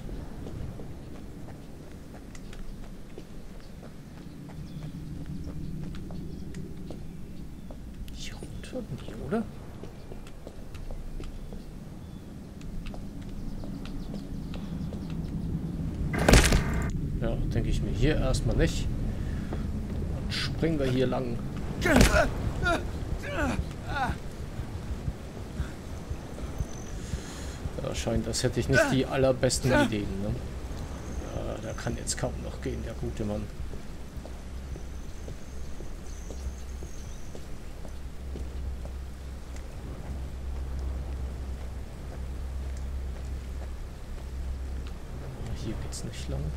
Nee, oder? Ja, denke ich mir hier erstmal nicht. Dann springen wir hier lang. Ja, scheint, als hätte ich nicht die allerbesten Ideen, ne? Ja, der kann jetzt kaum noch gehen, der gute Mann. Hier geht's nicht lang.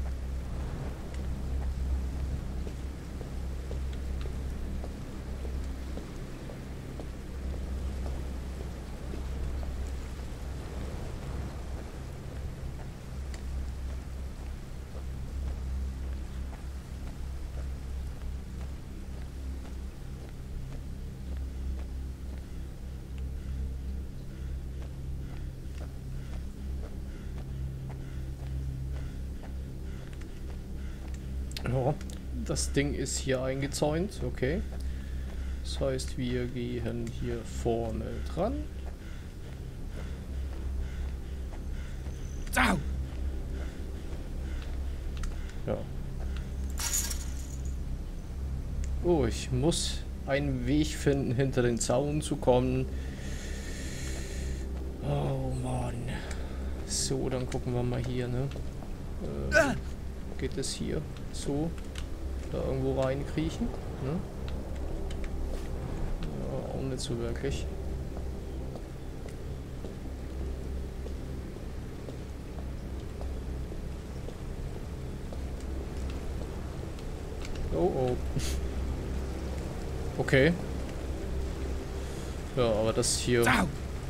Ja, das Ding ist hier eingezäunt, okay. Das heißt, wir gehen hier vorne dran. Ja. Oh, ich muss einen Weg finden, hinter den Zaun zu kommen. Oh Mann. So, dann gucken wir mal hier, ne? Geht es hier so da irgendwo reinkriechen? Ne? Ja, auch nicht so wirklich. Oh oh. Okay. Ja, aber das hier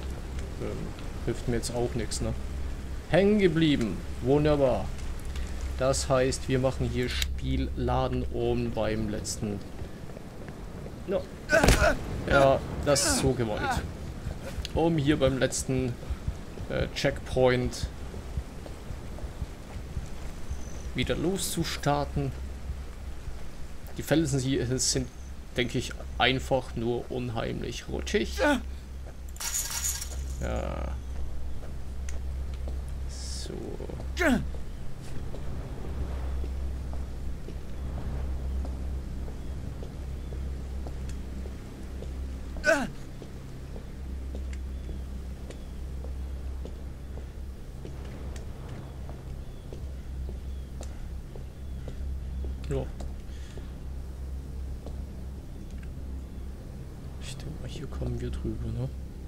hilft mir jetzt auch nichts, ne? Hängen geblieben. Wunderbar. Das heißt, wir machen hier Spielladen um beim letzten... No. Ja, das ist so gewollt. Um hier beim letzten Checkpoint wieder loszustarten. Die Felsen sind, denke ich, einfach nur unheimlich rutschig. Ja. So. Ja. Ich denke mal, hier kommen wir drüber, ne?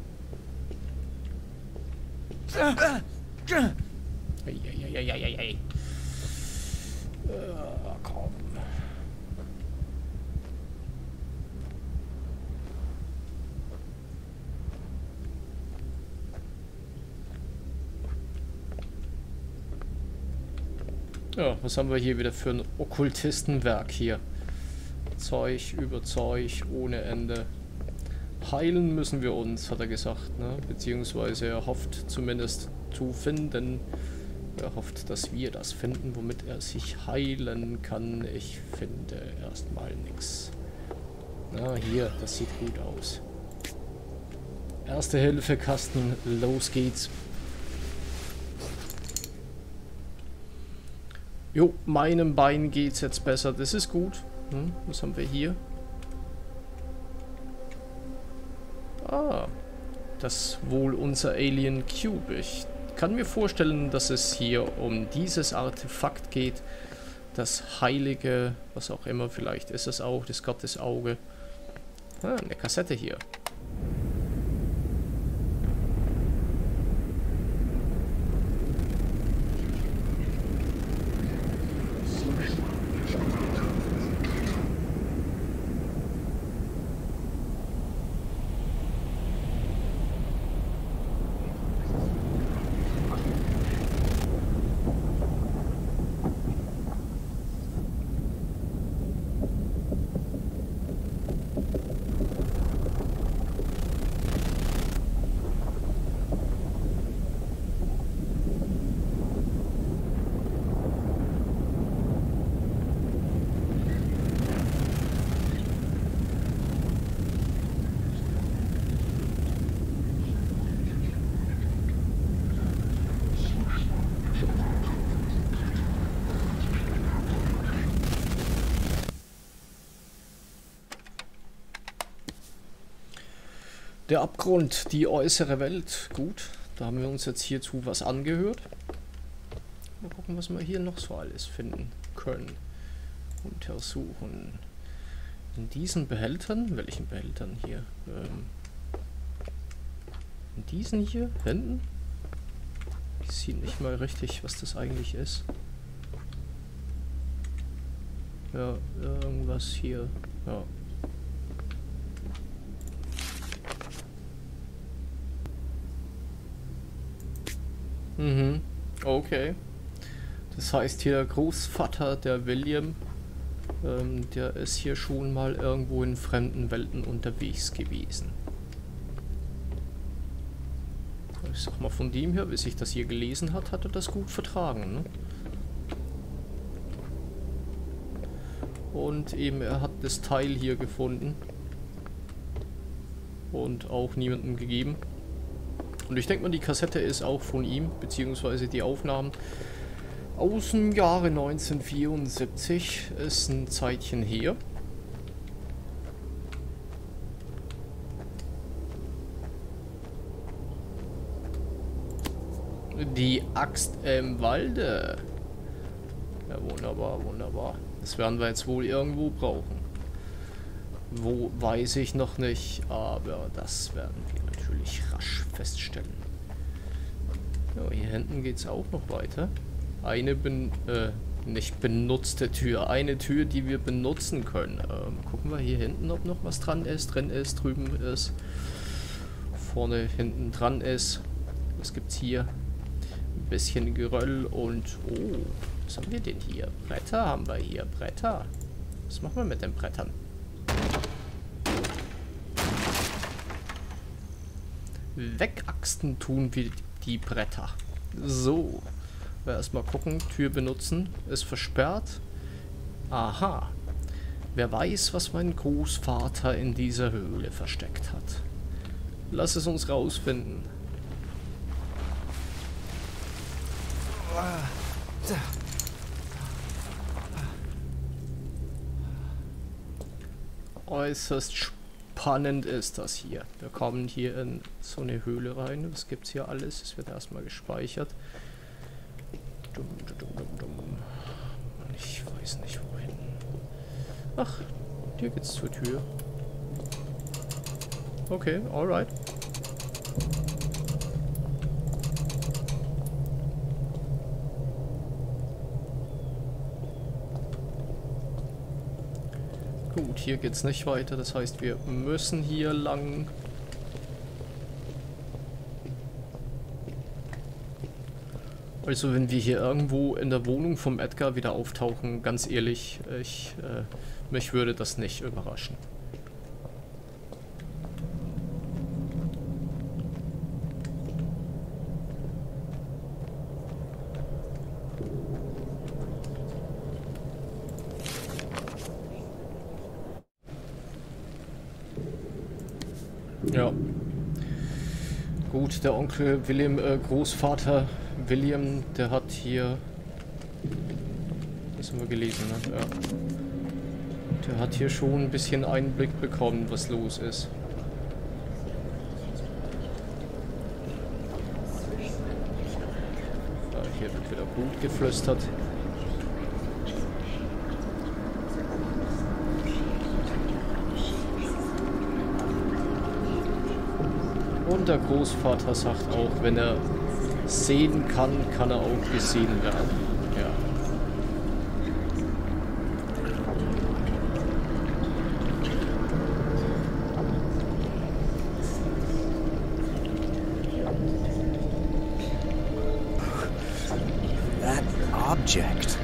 Eieieiei. Komm. Ja, was haben wir hier wieder für ein Okkultistenwerk hier? Zeug über Zeug ohne Ende. Heilen müssen wir uns, hat er gesagt, ne? Beziehungsweise er hofft zumindest zu finden. Er hofft, dass wir das finden, womit er sich heilen kann. Ich finde erstmal nichts. Na, hier, das sieht gut aus. Erste-Hilfe-Kasten, los geht's. Jo, meinem Bein geht's jetzt besser, das ist gut. Was haben wir hier? Ah, das wohl unser Alien Cube. Ich kann mir vorstellen, dass es hier um dieses Artefakt geht. Das heilige, was auch immer, vielleicht ist es auch, das Gottesauge. Ah, eine Kassette hier. Der Abgrund, die äußere Welt. Gut, da haben wir uns jetzt hierzu was angehört. Mal gucken, was wir hier noch so alles finden können. Untersuchen. In diesen Behältern, welchen Behältern hier? In diesen hier, hinten? Ich sehe nicht mal richtig, was das eigentlich ist. Ja, irgendwas hier. Ja. Mhm, okay. Das heißt hier der Großvater, der William, der ist hier schon mal irgendwo in fremden Welten unterwegs gewesen. Ich sag mal, von dem her, wie sich das hier gelesen hat, hat er das gut vertragen, ne? Und eben, er hat das Teil hier gefunden. Und auch niemandem gegeben. Und ich denke mal, die Kassette ist auch von ihm, beziehungsweise die Aufnahmen aus dem Jahre 1974. Ist ein Zeitchen her. Die Axt im Walde. Ja, wunderbar, wunderbar. Das werden wir jetzt wohl irgendwo brauchen. Wo, weiß ich noch nicht, aber das werden wir natürlich rasch feststellen. Ja, hier hinten geht es auch noch weiter. Eine nicht benutzte Tür, eine Tür, die wir benutzen können. Gucken wir hier hinten, ob noch was drin ist, drüben ist, vorne, hinten dran ist. Was gibt's hier? Ein bisschen Geröll und oh, Was haben wir denn hier? Bretter haben wir hier. Bretter. Was machen wir mit den Brettern? Wegachsten tun wir die Bretter. So. Erstmal gucken. Tür benutzen. Ist versperrt. Aha. Wer weiß, was mein Großvater in dieser Höhle versteckt hat. Lass es uns rausfinden. Äußerst spannend ist das hier. Wir kommen hier in so eine Höhle rein. Was gibt's hier alles? Es wird erstmal gespeichert. Ich weiß nicht wohin. Ach, hier geht's zur Tür. Okay, alright. Gut, hier geht's nicht weiter. Das heißt, wir müssen hier lang. Also wenn wir hier irgendwo in der Wohnung vom Edgar wieder auftauchen, ganz ehrlich, mich würde das nicht überraschen. Ja. Gut, der Onkel William, Großvater William, der hat hier... Das haben wir gelesen, ne? Ja. Der hat hier schon ein bisschen Einblick bekommen, was los ist. Ja, hier wird wieder gut geflüstert. Und der Großvater sagt auch, wenn er sehen kann, kann er auch gesehen werden. Ja. That object.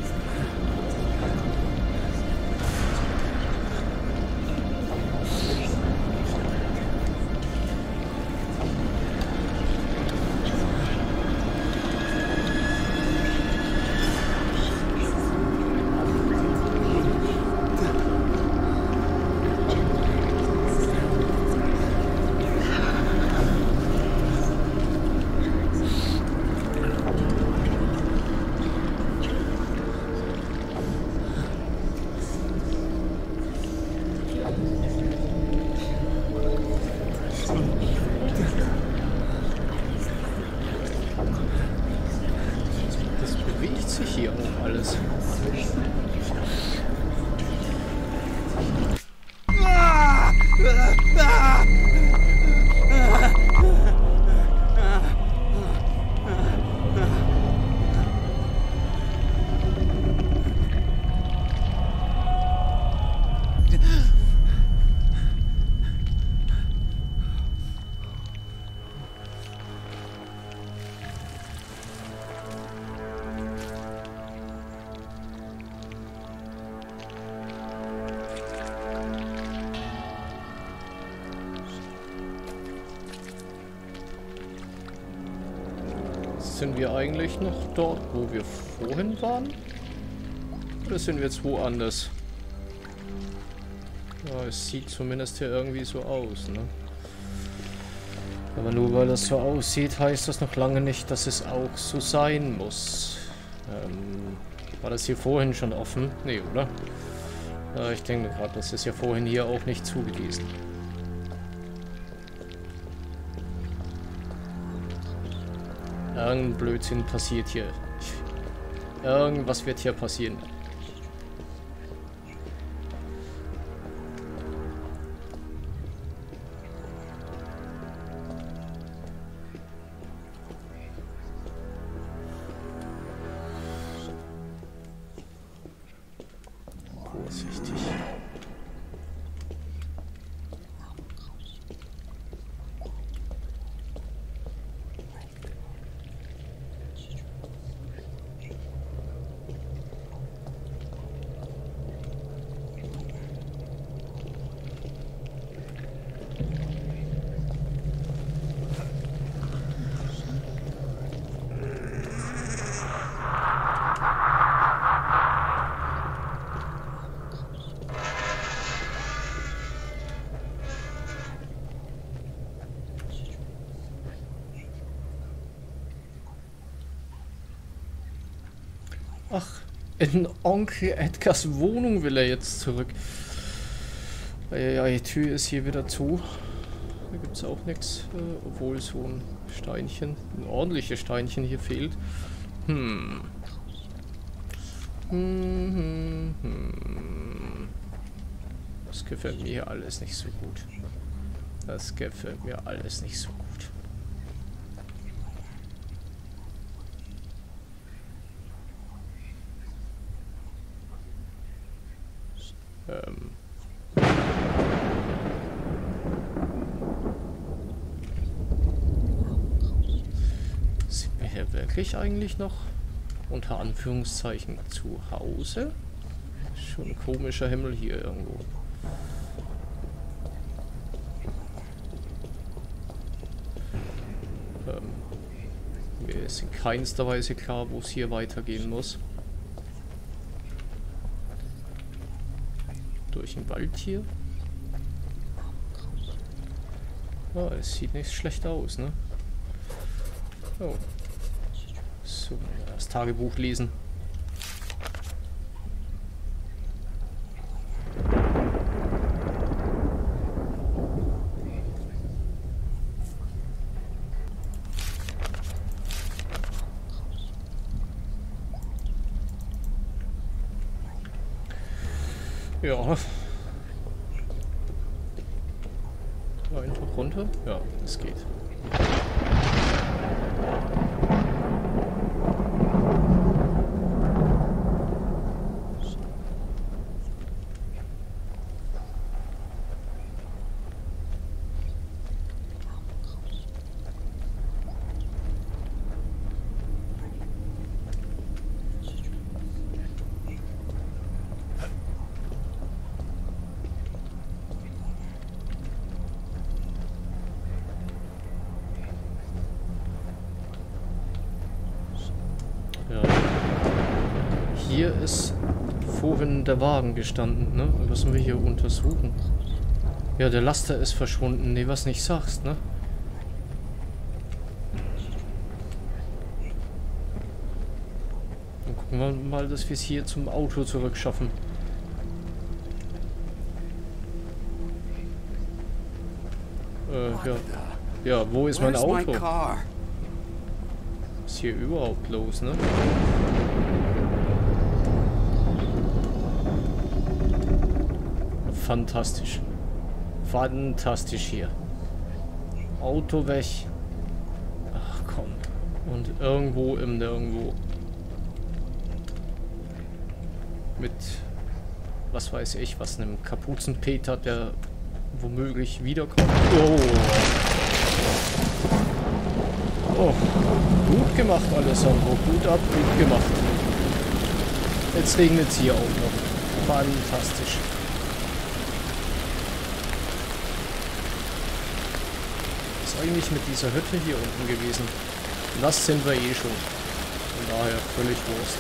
Das bewegt sich hier auch alles. Sind wir eigentlich noch dort, wo wir vorhin waren? Oder sind wir jetzt woanders? Ja, es sieht zumindest hier irgendwie so aus, ne? Aber nur weil das so aussieht, heißt das noch lange nicht, dass es auch so sein muss. War das hier vorhin schon offen? Nee, oder? Ja, ich denke gerade, das ist ja vorhin hier auch nicht zugewiesen. Irgendein Blödsinn passiert hier. Irgendwas wird hier passieren. Vorsichtig. Ach, in Onkel Edgars Wohnung will er jetzt zurück. Ja, die Tür ist hier wieder zu. Da gibt es auch nichts. Obwohl so ein Steinchen, ein ordentliches Steinchen hier fehlt. Das gefällt mir hier alles nicht so gut. Das gefällt mir alles nicht so gut. Sind wir hier wirklich eigentlich noch unter Anführungszeichen zu Hause? Schon ein komischer Himmel hier irgendwo. Mir ist in keinster Weise klar, wo es hier weitergehen muss. Durch den Wald hier. Oh, es sieht nicht schlecht aus, ne? Oh. So, das Tagebuch lesen. Ja. Einfach runter? Ja, es geht. Hier ist vorhin der Wagen gestanden, ne? Was müssen wir hier untersuchen? Ja, der Laster ist verschwunden. Ne, was nicht sagst, ne? Dann gucken wir mal, dass wir es hier zum Auto zurückschaffen. Ja. Ja, wo ist mein Auto? Was ist hier überhaupt los, ne? Fantastisch. Fantastisch hier. Auto weg. Ach komm. Und irgendwo im Nirgendwo. Mit, was weiß ich, was einem Kapuzenpeter, der womöglich wiederkommt. Oh. Oh. Gut gemacht, Alessandro. Gut ab, gut gemacht. Jetzt regnet es hier auch noch. Fantastisch. Eigentlich mit dieser Hütte hier unten gewesen. Das sind wir eh schon. Von daher völlig Wurst.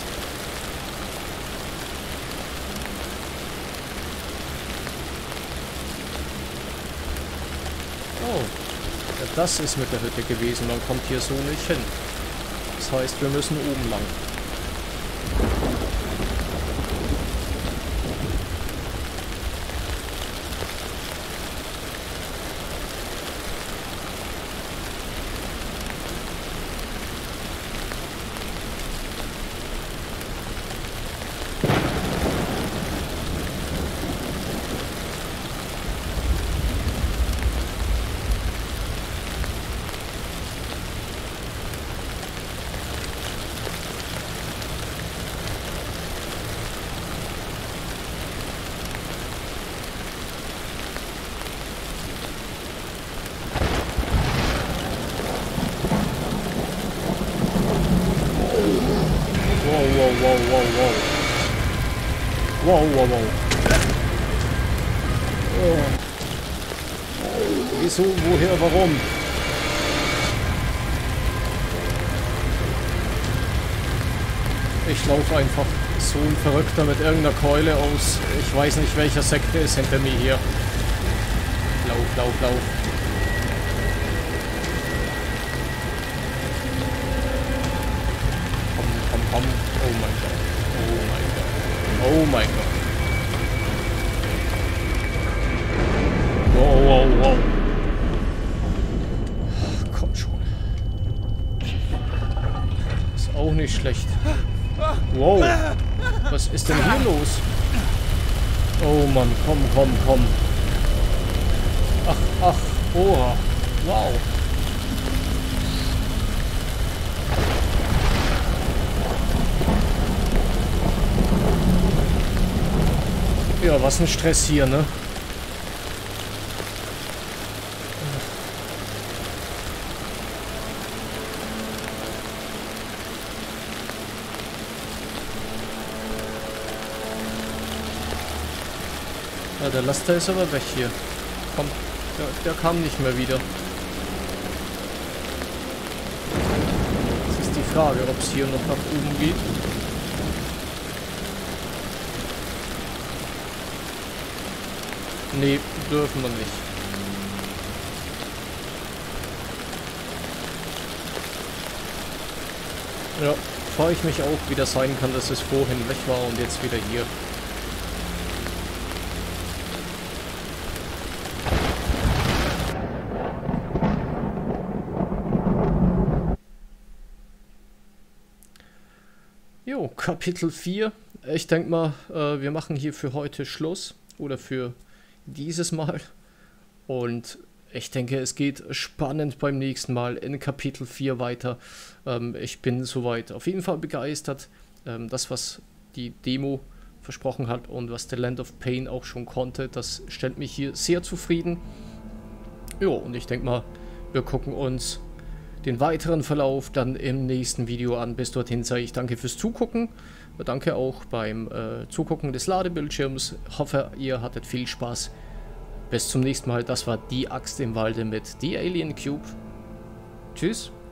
Oh. Ja, das ist mit der Hütte gewesen. Man kommt hier so nicht hin. Das heißt, wir müssen oben lang. Wow. Oh. Wieso, woher, warum? Ich laufe einfach so ein Verrückter mit irgendeiner Keule aus. Ich weiß nicht, welcher Sekte ist hinter mir hier. Lauf. Komm. Oh mein Gott. Oh mein Gott. Wow, wow, wow. Ach, komm schon. Ist auch nicht schlecht. Wow. Was ist denn hier los? Oh Mann, komm, komm, komm. Ach, ach, oha. Wow. Ja, was ein Stress hier, ne? Ja, der Laster ist aber weg hier. Komm, der kam nicht mehr wieder. Das ist die Frage, ob es hier noch nach oben geht. Nee, dürfen wir nicht. Ja, frage ich mich auch, wie das sein kann, dass es vorhin weg war und jetzt wieder hier. Jo, Kapitel 4. Ich denke mal, wir machen hier für heute Schluss. Oder für dieses Mal. Und ich denke, es geht spannend beim nächsten Mal in Kapitel 4 weiter. Ich bin soweit auf jeden Fall begeistert. Das, was die Demo versprochen hat und was The Land of Pain auch schon konnte, das stellt mich hier sehr zufrieden. Jo, und ich denke mal, wir gucken uns den weiteren Verlauf dann im nächsten Video an. Bis dorthin sage ich danke fürs Zugucken. Danke auch beim Zugucken des Ladebildschirms. Hoffe, ihr hattet viel Spaß. Bis zum nächsten Mal. Das war die Axt im Walde mit The Alien Cube. Tschüss.